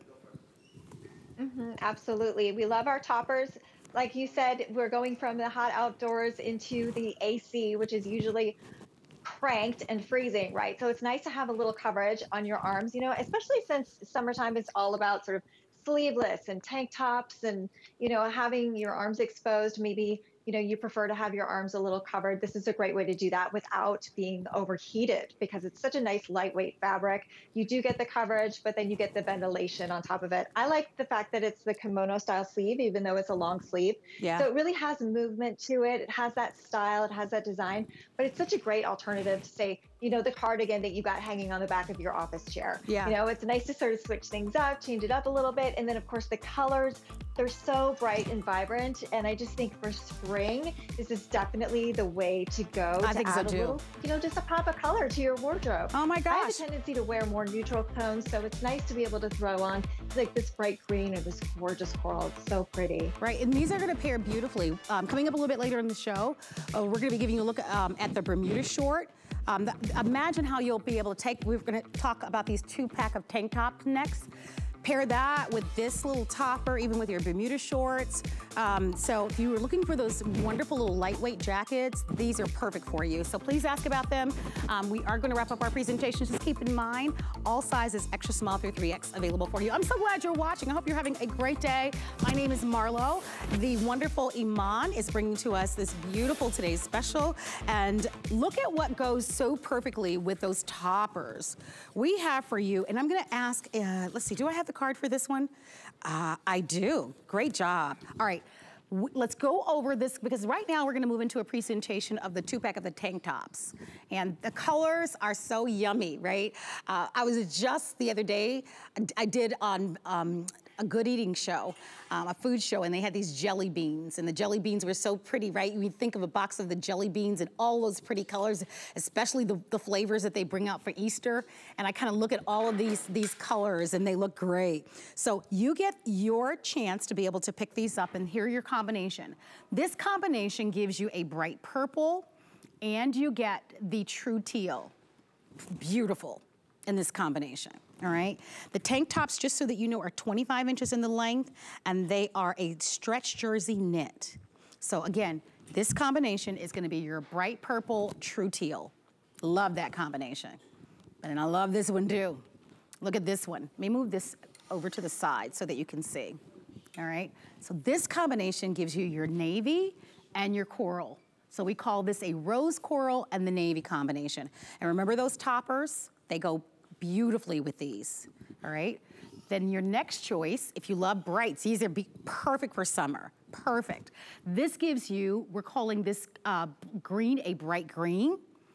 Mm-hmm, absolutely. We love our toppers. Like you said, we're going from the hot outdoors into the A C, which is usually cranked and freezing, right? So it's nice to have a little coverage on your arms, you know, especially since summertime is all about sort of sleeveless and tank tops and, you know, having your arms exposed. Maybe, you know, you prefer to have your arms a little covered. This is a great way to do that without being overheated because it's such a nice lightweight fabric. You do get the coverage, but then you get the ventilation on top of it. I like the fact that it's the kimono style sleeve, even though it's a long sleeve. Yeah. So it really has movement to it. It has that style, it has that design, but it's such a great alternative to say, you know, the cardigan that you got hanging on the back of your office chair. Yeah. You know, it's nice to sort of switch things up, change it up a little bit. And then of course the colors, they're so bright and vibrant. And I just think for spring, this is definitely the way to go. I to think so add a too. Little, you know, just a pop of color to your wardrobe. Oh my gosh. I have a tendency to wear more neutral tones, so it's nice to be able to throw on like this bright green or this gorgeous coral. It's so pretty. Right, and these are gonna pair beautifully. Um, coming up a little bit later in the show, uh, we're gonna be giving you a look um, at the Bermuda short. Um, the, imagine how you'll be able to take, we're gonna talk about these two pack of tank tops next. Pair that with this little topper, even with your Bermuda shorts. Um, so if you were looking for those wonderful little lightweight jackets, these are perfect for you. So please ask about them. Um, we are gonna wrap up our presentation. Just keep in mind, all sizes extra small through three X available for you. I'm so glad you're watching. I hope you're having a great day. My name is Marlo. The wonderful Iman is bringing to us this beautiful today's special. And look at what goes so perfectly with those toppers. We have for you, and I'm gonna ask, uh, let's see, do I have the card for this one? Uh, I do. Great job. All right. W let's go over this because right now we're going to move into a presentation of the two pack of the tank tops. And the colors are so yummy, right? Uh, I was just the other day, I did on um, a good eating show, um, a food show, and they had these jelly beans, and the jelly beans were so pretty, right? You think of a box of the jelly beans and all those pretty colors, especially the, the flavors that they bring out for Easter. And I kind of look at all of these, these colors and they look great. So you get your chance to be able to pick these up, and here are your combination. This combination gives you a bright purple and you get the true teal. Beautiful in this combination. All right, the tank tops, just so that you know, are twenty-five inches in the length, and they are a stretch jersey knit. So again, this combination is gonna be your bright purple, true teal. Love that combination. And I love this one too. Look at this one. Let me move this over to the side so that you can see. All right, so this combination gives you your navy and your coral. So we call this a rose coral and the navy combination. And remember those toppers? They go beautifully with these, all right? Then your next choice, if you love brights, these are be perfect for summer, perfect. This gives you, we're calling this uh, green a bright green,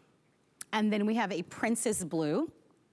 and then we have a princess blue,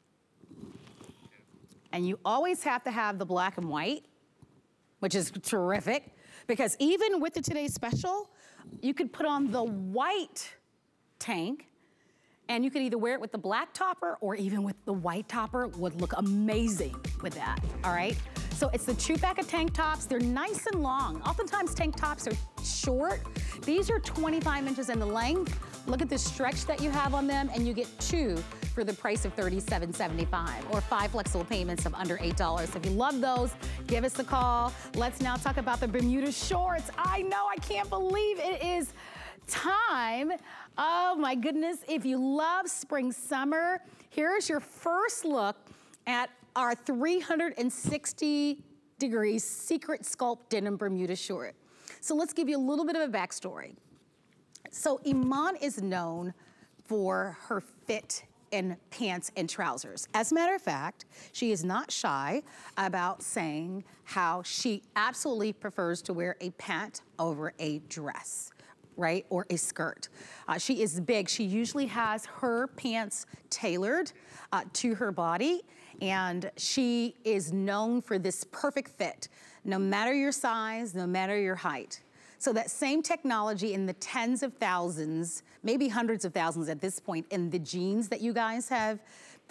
and you always have to have the black and white, which is terrific, because even with the today's special, you could put on the white tank, and you could either wear it with the black topper or even with the white topper would look amazing with that, all right? So it's the two pack of tank tops. They're nice and long. Oftentimes tank tops are short. These are twenty-five inches in the length. Look at the stretch that you have on them, and you get two for the price of thirty-seven seventy-five, or five flexible payments of under eight dollars. So if you love those, give us a call. Let's now talk about the Bermuda shorts. I know, I can't believe it is time. Oh my goodness, if you love spring, summer, here's your first look at our three hundred sixty degree secret sculpt denim Bermuda short. So let's give you a little bit of a backstory. So Iman is known for her fit in pants and trousers. As a matter of fact, she is not shy about saying how she absolutely prefers to wear a pant over a dress, right, or a skirt. Uh, she is big. She usually has her pants tailored uh, to her body, and she is known for this perfect fit, no matter your size, no matter your height. So that same technology in the tens of thousands, maybe hundreds of thousands at this point, in the jeans that you guys have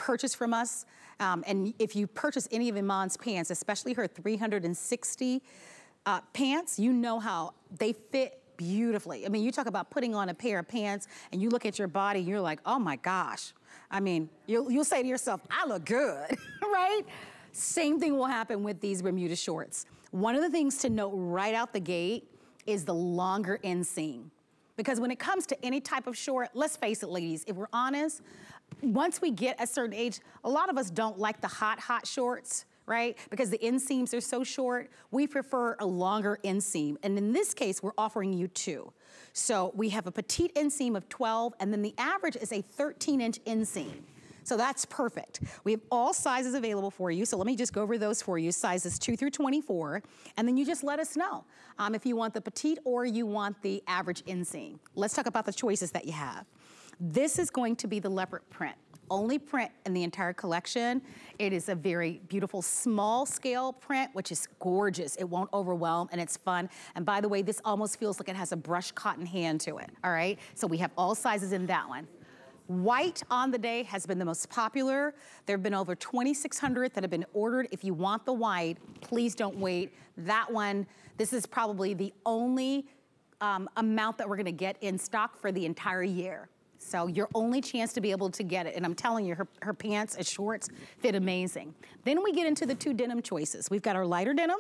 purchase from us, um, and if you purchase any of Iman's pants, especially her three hundred sixty uh, pants, you know how they fit beautifully. I mean, you talk about putting on a pair of pants and you look at your body, you're like, oh my gosh. I mean, you'll, you'll say to yourself, I look good, right? Same thing will happen with these Bermuda shorts. One of the things to note right out the gate is the longer inseam. Because when it comes to any type of short, let's face it, ladies, if we're honest, once we get a certain age, a lot of us don't like the hot, hot shorts, right? Because the inseams are so short, we prefer a longer inseam. And in this case, we're offering you two. So we have a petite inseam of twelve, and then the average is a thirteen inch inseam. So that's perfect. We have all sizes available for you. So let me just go over those for you, sizes two through twenty-four. And then you just let us know um, if you want the petite or you want the average inseam. Let's talk about the choices that you have. This is going to be the leopard print. Only print in the entire collection. It is a very beautiful small scale print, which is gorgeous. It won't overwhelm and it's fun. And by the way, this almost feels like it has a brushed cotton hand to it, all right? So we have all sizes in that one. White on the day has been the most popular. There have been over twenty-six hundred that have been ordered. If you want the white, please don't wait. That one, this is probably the only um, amount that we're gonna get in stock for the entire year. So your only chance to be able to get it. And I'm telling you, her, her pants and shorts fit amazing. Then we get into the two denim choices. We've got our lighter denim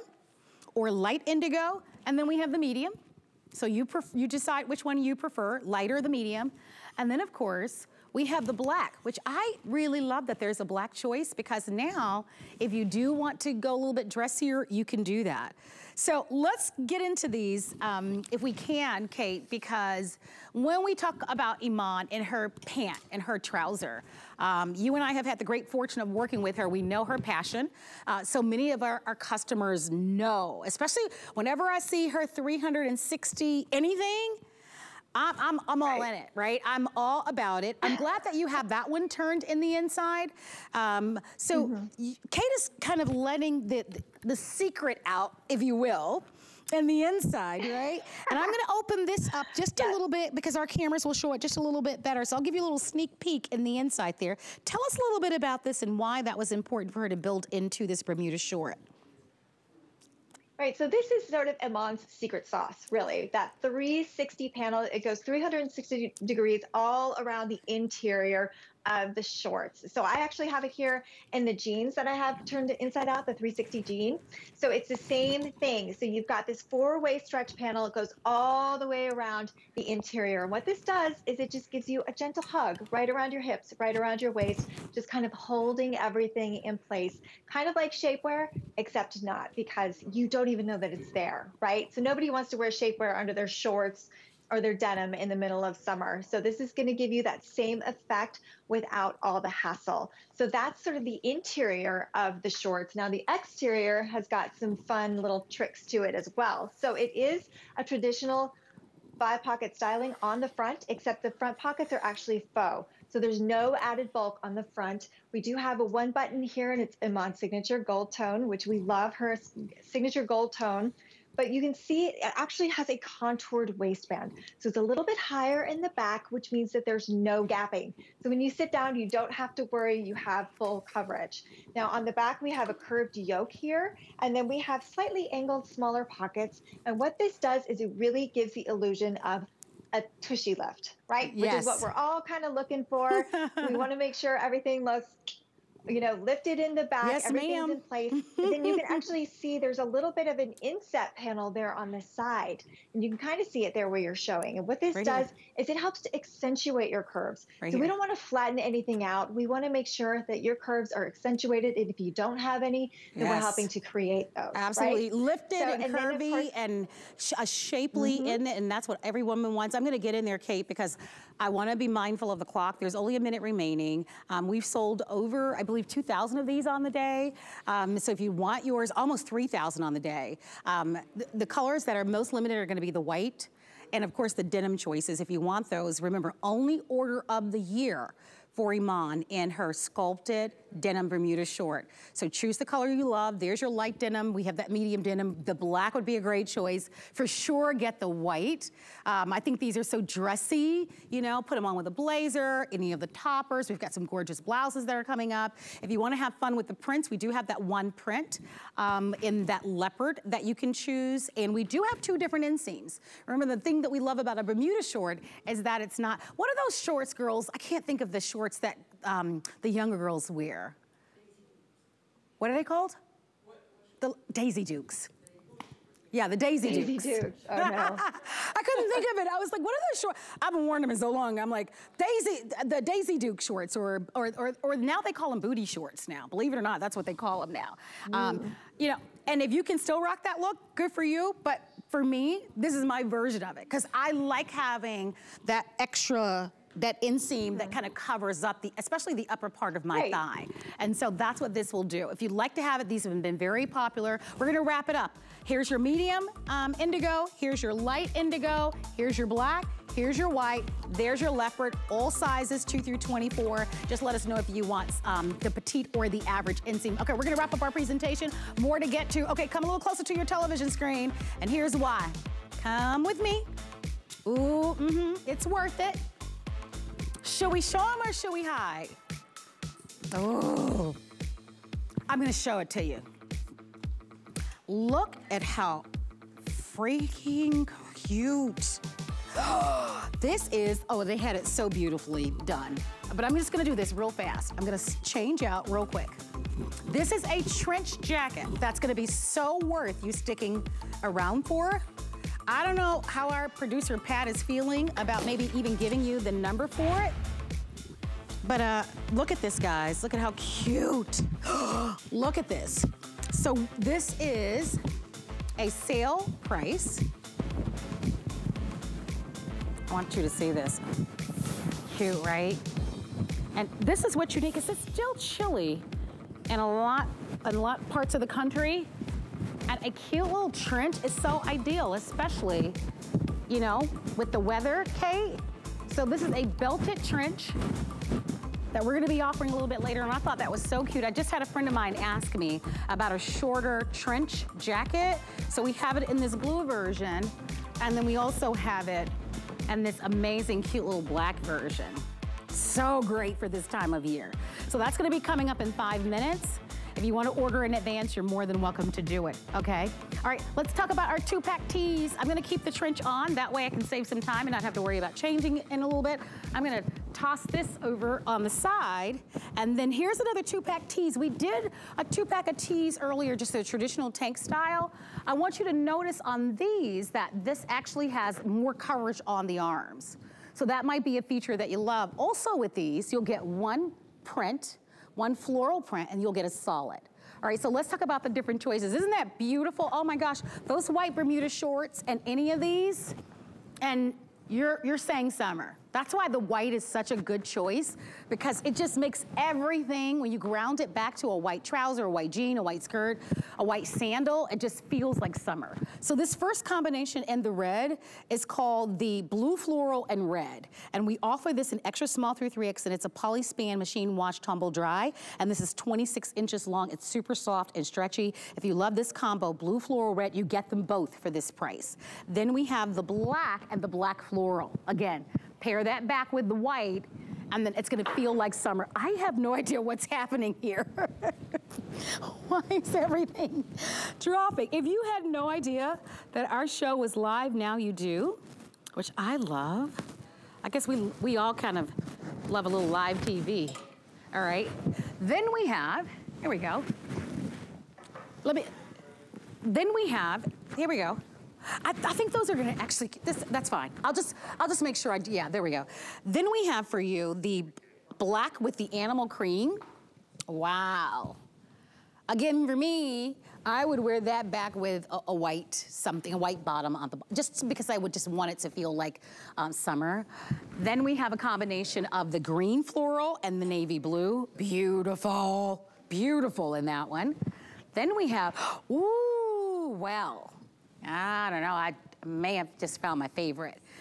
or light indigo, and then we have the medium. So you, you decide which one you prefer, lighter or the medium. And then of course, we have the black, which I really love that there's a black choice, because now if you do want to go a little bit dressier, you can do that. So let's get into these um, if we can, Kate, because when we talk about Iman and her pant and her trouser, um, you and I have had the great fortune of working with her. We know her passion. Uh, so many of our, our customers know, especially whenever I see her three hundred sixty anything, I'm, I'm, I'm all right. in it, right? I'm all about it. I'm glad that you have that one turned in the inside. Um, so mm-hmm. Kate is kind of letting the, the, the secret out, if you will, in the inside, right? And I'm gonna open this up just yes. a little bit because our cameras will show it just a little bit better. So I'll give you a little sneak peek in the inside there. Tell us a little bit about this and why that was important for her to build into this Bermuda short. Right, so this is sort of Iman's secret sauce, really. That three sixty panel, it goes three hundred sixty degrees all around the interior of the shorts. So I actually have it here in the jeans that I have turned inside out, the three sixty jean. So it's the same thing. So you've got this four-way stretch panel. It goes all the way around the interior. And what this does is it just gives you a gentle hug right around your hips, right around your waist, just kind of holding everything in place. Kind of like shapewear, except not, because you don't even know that it's there, right? So nobody wants to wear shapewear under their shorts or their denim in the middle of summer. So this is gonna give you that same effect without all the hassle. So that's sort of the interior of the shorts. Now the exterior has got some fun little tricks to it as well. So it is a traditional five pocket styling on the front, except the front pockets are actually faux. So there's no added bulk on the front. We do have a one button here, and it's Iman's signature gold tone, which we love her signature gold tone. But you can see it actually has a contoured waistband. So it's a little bit higher in the back, which means that there's no gapping. So when you sit down, you don't have to worry, you have full coverage. Now on the back, we have a curved yoke here, and then we have slightly angled smaller pockets. And what this does is it really gives the illusion of a tushy lift, right? Yes. Which is what we're all kind of looking for. We want to make sure everything looks, you know, lifted in the back, yes, everything's in place. But then you can actually see there's a little bit of an inset panel there on the side. And you can kind of see it there where you're showing. And what this right does here. is it helps to accentuate your curves. Right so here. we don't want to flatten anything out. We want to make sure that your curves are accentuated. And if you don't have any, then yes. we're helping to create those. Absolutely. Right? Lifted so, and, and curvy course, and sh a shapely mm-hmm. in it. And that's what every woman wants. I'm going to get in there, Kate, because I want to be mindful of the clock. There's only a minute remaining. Um, we've sold over, I believe, two thousand of these on the day. Um, so if you want yours, almost three thousand on the day. Um, the, the colors that are most limited are going to be the white and, of course, the denim choices. If you want those, remember, only order of the year for Iman in her sculpted denim Bermuda short. So choose the color you love. There's your light denim. We have that medium denim. The black would be a great choice. For sure, get the white. Um, I think these are so dressy, you know, put them on with a blazer, any of the toppers. We've got some gorgeous blouses that are coming up. If you wanna have fun with the prints, we do have that one print um, in that leopard that you can choose. And we do have two different inseams. Remember, the thing that we love about a Bermuda short is that it's not, what are those shorts, girls? I can't think of the shorts that um, the younger girls wear. What are they called? The Daisy Dukes. Yeah, the Daisy, Daisy Dukes. Dukes. Oh no. I couldn't think of it. I was like, what are those shorts? I haven't worn them in so long. I'm like, Daisy, the Daisy Duke shorts, or, or, or, or now they call them booty shorts now. Believe it or not, that's what they call them now. Mm. Um, you know, and if you can still rock that look, good for you. But for me, this is my version of it, because I like having that extra, that inseam that kind of covers up the, especially the upper part of my right. thigh. And so that's what this will do. If you'd like to have it, these have been very popular. We're gonna wrap it up. Here's your medium um, indigo, here's your light indigo, here's your black, here's your white, there's your leopard, all sizes two through twenty-four. Just let us know if you want um, the petite or the average inseam. Okay, we're gonna wrap up our presentation. More to get to. Okay, come a little closer to your television screen, and here's why. Come with me. Ooh, mm-hmm, it's worth it. Should we show them or should we hide? Oh, I'm gonna show it to you. Look at how freaking cute. This is, oh, they had it so beautifully done. But I'm just gonna do this real fast. I'm gonna change out real quick. This is a trench jacket that's gonna be so worth you sticking around for. I don't know how our producer Pat is feeling about maybe even giving you the number for it. But uh, look at this, guys. Look at how cute. Look at this. So this is a sale price. I want you to see this. Cute, right? And this is what you need, because it's still chilly in a lot, in a lot parts of the country. And a cute little trench is so ideal, especially, you know, with the weather, Kate. So this is a belted trench that we're gonna be offering a little bit later, and I thought that was so cute. I just had a friend of mine ask me about a shorter trench jacket. So we have it in this blue version, and then we also have it in this amazing, cute little black version. So great for this time of year. So that's gonna be coming up in five minutes. If you want to order in advance, you're more than welcome to do it, okay? All right, let's talk about our two-pack tees. I'm gonna keep the trench on, that way I can save some time and not have to worry about changing it in a little bit. I'm gonna toss this over on the side, and then here's another two-pack tees. We did a two-pack of tees earlier, just a traditional tank style. I want you to notice on these that this actually has more coverage on the arms. So that might be a feature that you love. Also with these, you'll get one print, one floral print, and you'll get a solid. All right, so let's talk about the different choices. Isn't that beautiful? Oh my gosh, those white Bermuda shorts and any of these, and you're, you're saying summer. That's why the white is such a good choice, because it just makes everything, when you ground it back to a white trouser, a white jean, a white skirt, a white sandal, it just feels like summer. So this first combination in the red is called the blue floral and red. And we offer this in extra small through three X, and it's a polyspan machine wash tumble dry. And this is twenty-six inches long. It's super soft and stretchy. If you love this combo, blue floral, red, you get them both for this price. Then we have the black and the black floral. Again, pair that back with the white, and then it's gonna feel like summer. I have no idea what's happening here. Why is everything dropping? If you had no idea that our show was live, now you do, which I love. I guess we, we all kind of love a little live T V, all right? Then we have, here we go. Let me, then we have, here we go. I, I think those are gonna actually, this, that's fine. I'll just, I'll just make sure I, yeah, there we go. Then we have for you the black with the animal cream. Wow. Again, for me, I would wear that back with a, a white something, a white bottom on the, just because I would just want it to feel like um, summer. Then we have a combination of the green floral and the navy blue. Beautiful, beautiful in that one. Then we have, ooh, well, I don't know, I may have just found my favorite.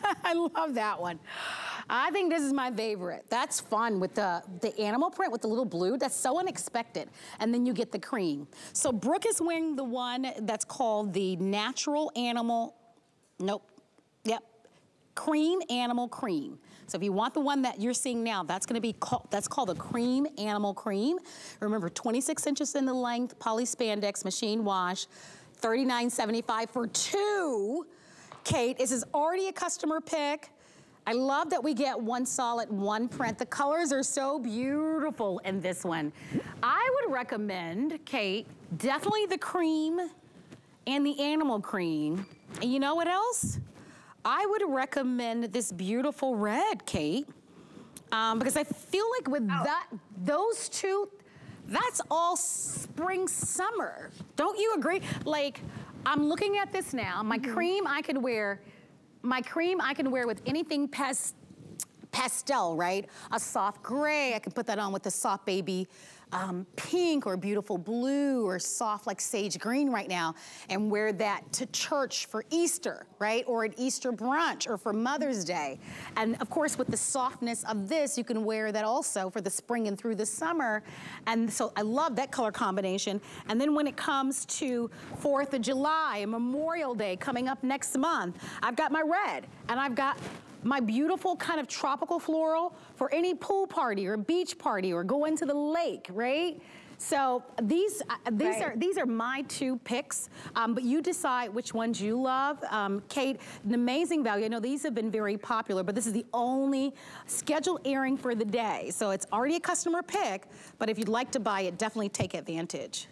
I love that one. I think this is my favorite. That's fun with the, the animal print with the little blue. That's so unexpected. And then you get the cream. So Brooke is wearing the one that's called the Natural Animal, nope, yep, Cream Animal Cream. So if you want the one that you're seeing now, that's gonna be called, that's called a Cream Animal Cream. Remember, twenty-six inches in the length, poly spandex, machine wash, thirty-nine seventy-five for two. Kate, this is already a customer pick. I love that we get one solid, one print. The colors are so beautiful in this one. I would recommend, Kate, definitely the cream and the animal cream. And you know what else? I would recommend this beautiful red, Kate, um, because I feel like with oh. that, those two, that's all spring, summer. Don't you agree? Like, I'm looking at this now. My mm-hmm. cream I could wear, my cream I can wear with anything pas pastel, right? A soft gray, I can put that on with a soft baby um, pink or beautiful blue or soft like sage green right now, and wear that to church for Easter, right? Or an Easter brunch or for Mother's Day. And of course, with the softness of this, you can wear that also for the spring and through the summer. And so I love that color combination. And then when it comes to fourth of July and Memorial Day coming up next month, I've got my red and I've got my beautiful kind of tropical floral for any pool party or beach party or going to the lake, right? So these uh, these right. are these are my two picks, um, but you decide which ones you love. Um, Kate, an amazing value. I know these have been very popular, but this is the only scheduled airing for the day. So it's already a customer pick, but if you'd like to buy it, definitely take advantage.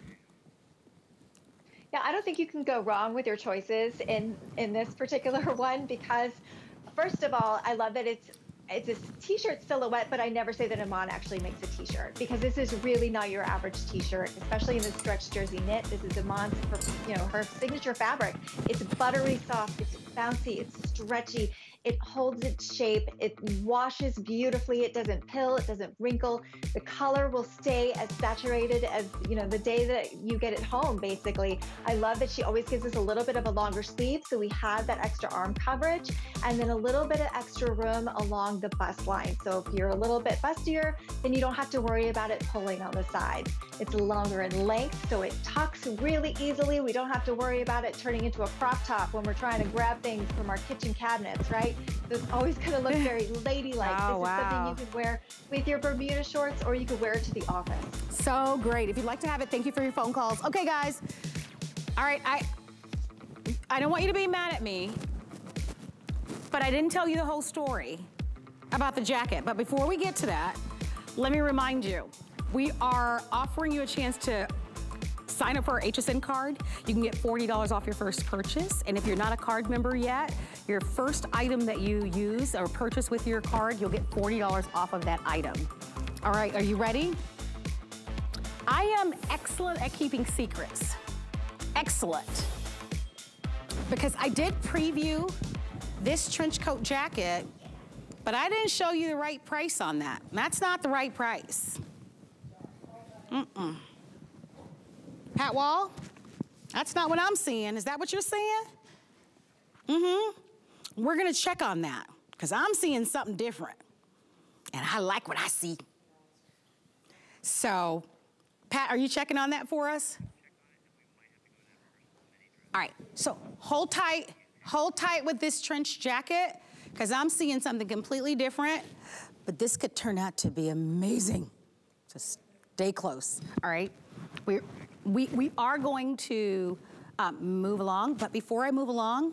Yeah, I don't think you can go wrong with your choices in, in this particular one because first of all, I love that it's it's a t-shirt silhouette, but I never say that Iman actually makes a t-shirt because this is really not your average t-shirt, especially in the stretch jersey knit. This is Iman's, you know, her signature fabric. It's buttery soft, it's bouncy, it's stretchy. It holds its shape, it washes beautifully, it doesn't pill, it doesn't wrinkle. The color will stay as saturated as, you know, the day that you get it home, basically. I love that she always gives us a little bit of a longer sleeve, so we have that extra arm coverage, and then a little bit of extra room along the bust line. So if you're a little bit bustier, then you don't have to worry about it pulling on the sides. It's longer in length, so it tucks really easily. We don't have to worry about it turning into a crop top when we're trying to grab things from our kitchen cabinets, right? So it's always going to look very ladylike. Oh, this wow. is something you could wear with your Bermuda shorts, or you could wear it to the office. So great. If you'd like to have it, thank you for your phone calls. Okay, guys. All right, I, I don't want you to be mad at me, but I didn't tell you the whole story about the jacket. But before we get to that, let me remind you, we are offering you a chance to sign up for our H S N card. You can get forty dollars off your first purchase. And if you're not a card member yet, your first item that you use or purchase with your card, you'll get forty dollars off of that item. All right, are you ready? I am excellent at keeping secrets. Excellent. Because I did preview this trench coat jacket, but I didn't show you the right price on that. That's not the right price. Mm-mm. Pat Wall, that's not what I'm seeing. Is that what you're seeing? Mm-hmm. We're gonna check on that because I'm seeing something different. And I like what I see. So, Pat, are you checking on that for us? All right, so hold tight, hold tight with this trench jacket because I'm seeing something completely different, but this could turn out to be amazing. Just stay close, all right? We're, we, we are going to um, move along, but before I move along,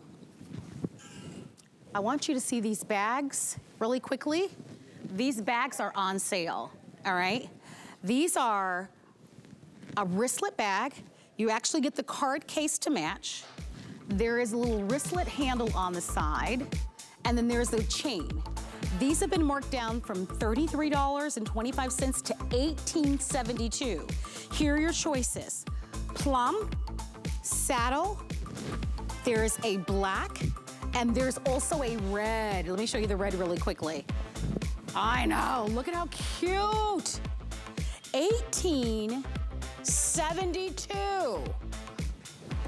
I want you to see these bags really quickly. These bags are on sale, all right? These are a wristlet bag. You actually get the card case to match. There is a little wristlet handle on the side, and then there's a chain. These have been marked down from thirty-three dollars and twenty-five cents to eighteen seventy-two. Here are your choices. Plum, saddle, there's a black, and there's also a red. Let me show you the red really quickly. I know, look at how cute. eighteen seventy-two.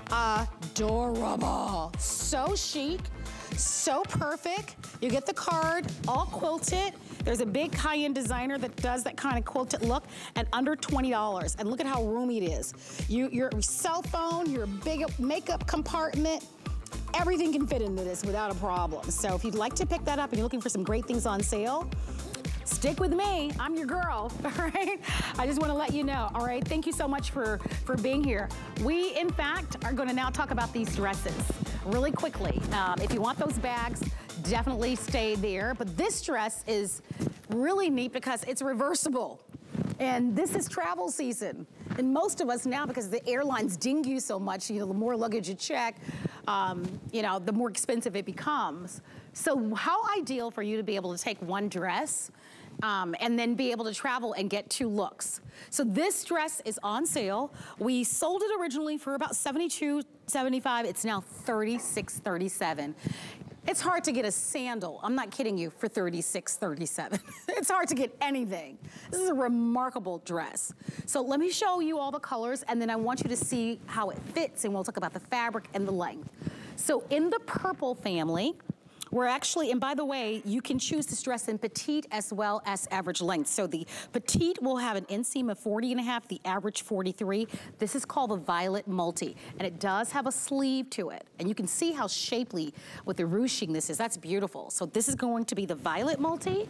adorable. So chic, so perfect. You get the card, all quilted. There's a big high-end designer that does that kind of quilted look, and under twenty dollars. And look at how roomy it is. You, your cell phone, your big makeup compartment, everything can fit into this without a problem. So if you'd like to pick that up and you're looking for some great things on sale, stick with me, I'm your girl, all right? I just wanna let you know, all right? Thank you so much for, for being here. We, in fact, are gonna now talk about these dresses really quickly. Um, if you want those bags, definitely stay there. But this dress is really neat because it's reversible. And this is travel season. And most of us now, because the airlines ding you so much, you know, the more luggage you check, um, you know, the more expensive it becomes. So how ideal for you to be able to take one dress Um, and then be able to travel and get two looks. So this dress is on sale. We sold it originally for about seventy-two seventy-five. It's now thirty-six thirty-seven. It's hard to get a sandal, I'm not kidding you, for thirty-six thirty-seven. It's hard to get anything. This is a remarkable dress. So let me show you all the colors, and then I want you to see how it fits, and we'll talk about the fabric and the length. So in the purple family, we're actually, and by the way, you can choose this dress in petite as well as average length. So the petite will have an inseam of forty and a half, the average forty-three. This is called the Violet Multi, and it does have a sleeve to it. And you can see how shapely with the ruching this is. That's beautiful. So this is going to be the Violet Multi.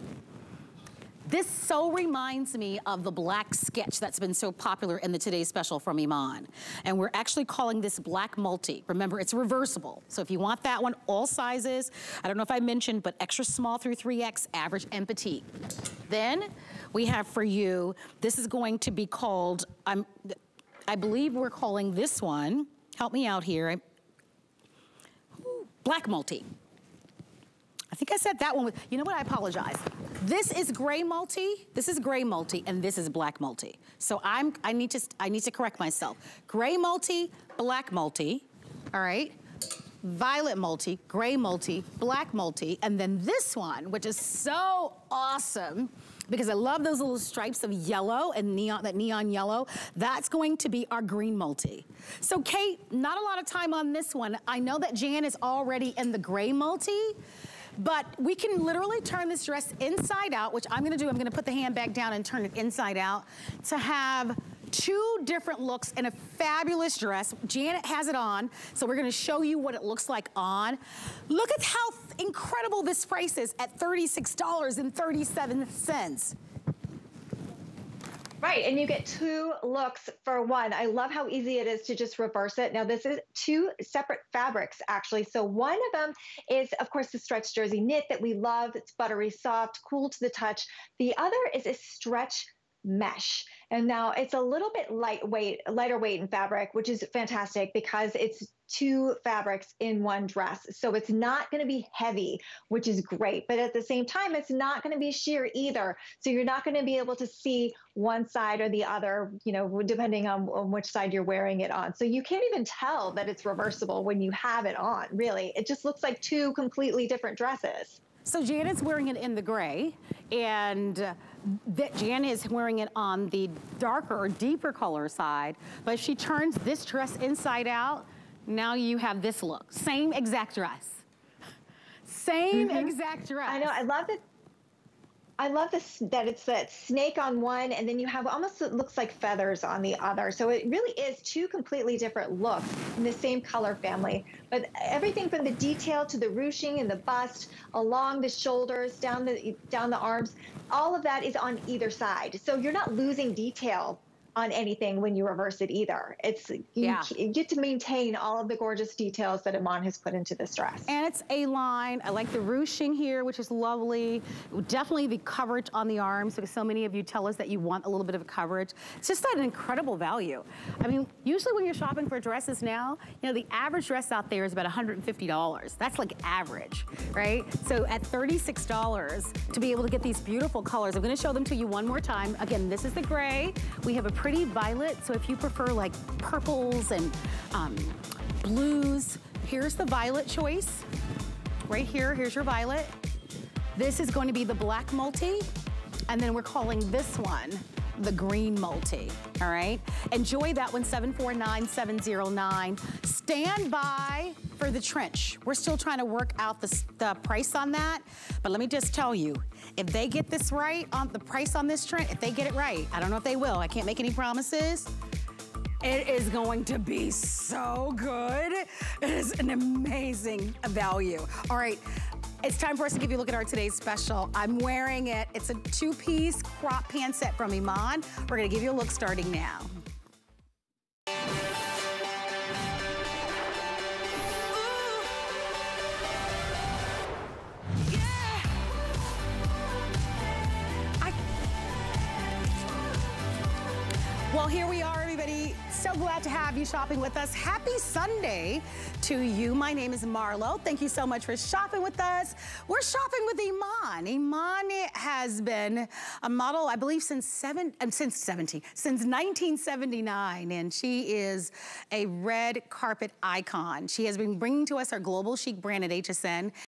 This so reminds me of the black sketch that's been so popular in the Today's Special from Iman. And we're actually calling this Black Multi. Remember, it's reversible. So if you want that one, all sizes, I don't know if I mentioned, but extra small through three X, average and petite. Then we have for you, this is going to be called, I'm, I believe we're calling this one, help me out here, Black Multi. I think I said that one with, you know what, I apologize. This is gray multi, this is gray multi, and this is black multi. So I'm, I need to, I need to correct myself. Gray multi, black multi, all right? Violet multi, gray multi, black multi, and then this one, which is so awesome, because I love those little stripes of yellow and neon, that neon yellow, that's going to be our green multi. So Kate, not a lot of time on this one. I know that Jan is already in the gray multi, but we can literally turn this dress inside out, which I'm gonna do, I'm gonna put the handbag down and turn it inside out to have two different looks in a fabulous dress. Janet has it on, so we're gonna show you what it looks like on. Look at how incredible this price is at thirty-six thirty-seven. Right, and you get two looks for one. I love how easy it is to just reverse it. Now, this is two separate fabrics, actually. So one of them is, of course, the stretch jersey knit that we love. It's buttery soft, cool to the touch. The other is a stretch mesh. And now it's a little bit lightweight, lighter weight in fabric, which is fantastic because it's two fabrics in one dress. So it's not going to be heavy, which is great. But at the same time, it's not going to be sheer either. So you're not going to be able to see one side or the other, you know, depending on, on which side you're wearing it on. So you can't even tell that it's reversible when you have it on, really. It just looks like two completely different dresses. So Janet's wearing it in the gray, and uh, that Jan is wearing it on the darker or deeper color side, but if she turns this dress inside out, now you have this look. Same exact dress. Same mm-hmm. exact dress. I know, I love it. I love this, that it's that snake on one, and then you have almost, it looks like feathers on the other. So it really is two completely different looks in the same color family. But everything from the detail to the ruching and the bust, along the shoulders, down the, down the arms, all of that is on either side. So you're not losing detail on anything when you reverse it either. It's you, yeah. you get to maintain all of the gorgeous details that Iman has put into this dress. And it's A-line. I like the ruching here, which is lovely. Definitely the coverage on the arms, because so many of you tell us that you want a little bit of coverage. It's just an incredible value. I mean, usually when you're shopping for dresses now, you know, the average dress out there is about one hundred fifty dollars. That's like average, right? So at thirty-six dollars to be able to get these beautiful colors, I'm gonna show them to you one more time. Again, this is the gray. We have a pretty violet, so if you prefer like purples and um, blues, here's the violet choice. Right here, here's your violet. This is going to be the black multi, and then we're calling this one the green multi, all right? Enjoy that one, seven four nine seven zero nine. Stand by for the trench. We're still trying to work out the, the price on that, but let me just tell you, if they get this right, on the price on this trench, if they get it right, I don't know if they will, I can't make any promises, it is going to be so good. It is an amazing value. All right, it's time for us to give you a look at our today's special. I'm wearing it. It's a two-piece crop pant set from Iman. We're gonna give you a look starting now. Well, here we are, everybody. So glad to have you shopping with us. Happy Sunday to you. My name is Marlo. Thank you so much for shopping with us. We're shopping with Iman. Iman has been a model, I believe, since seven, uh, since seventeen, since nineteen seventy-nine, and she is a red carpet icon. She has been bringing to us our global chic brand at H S N.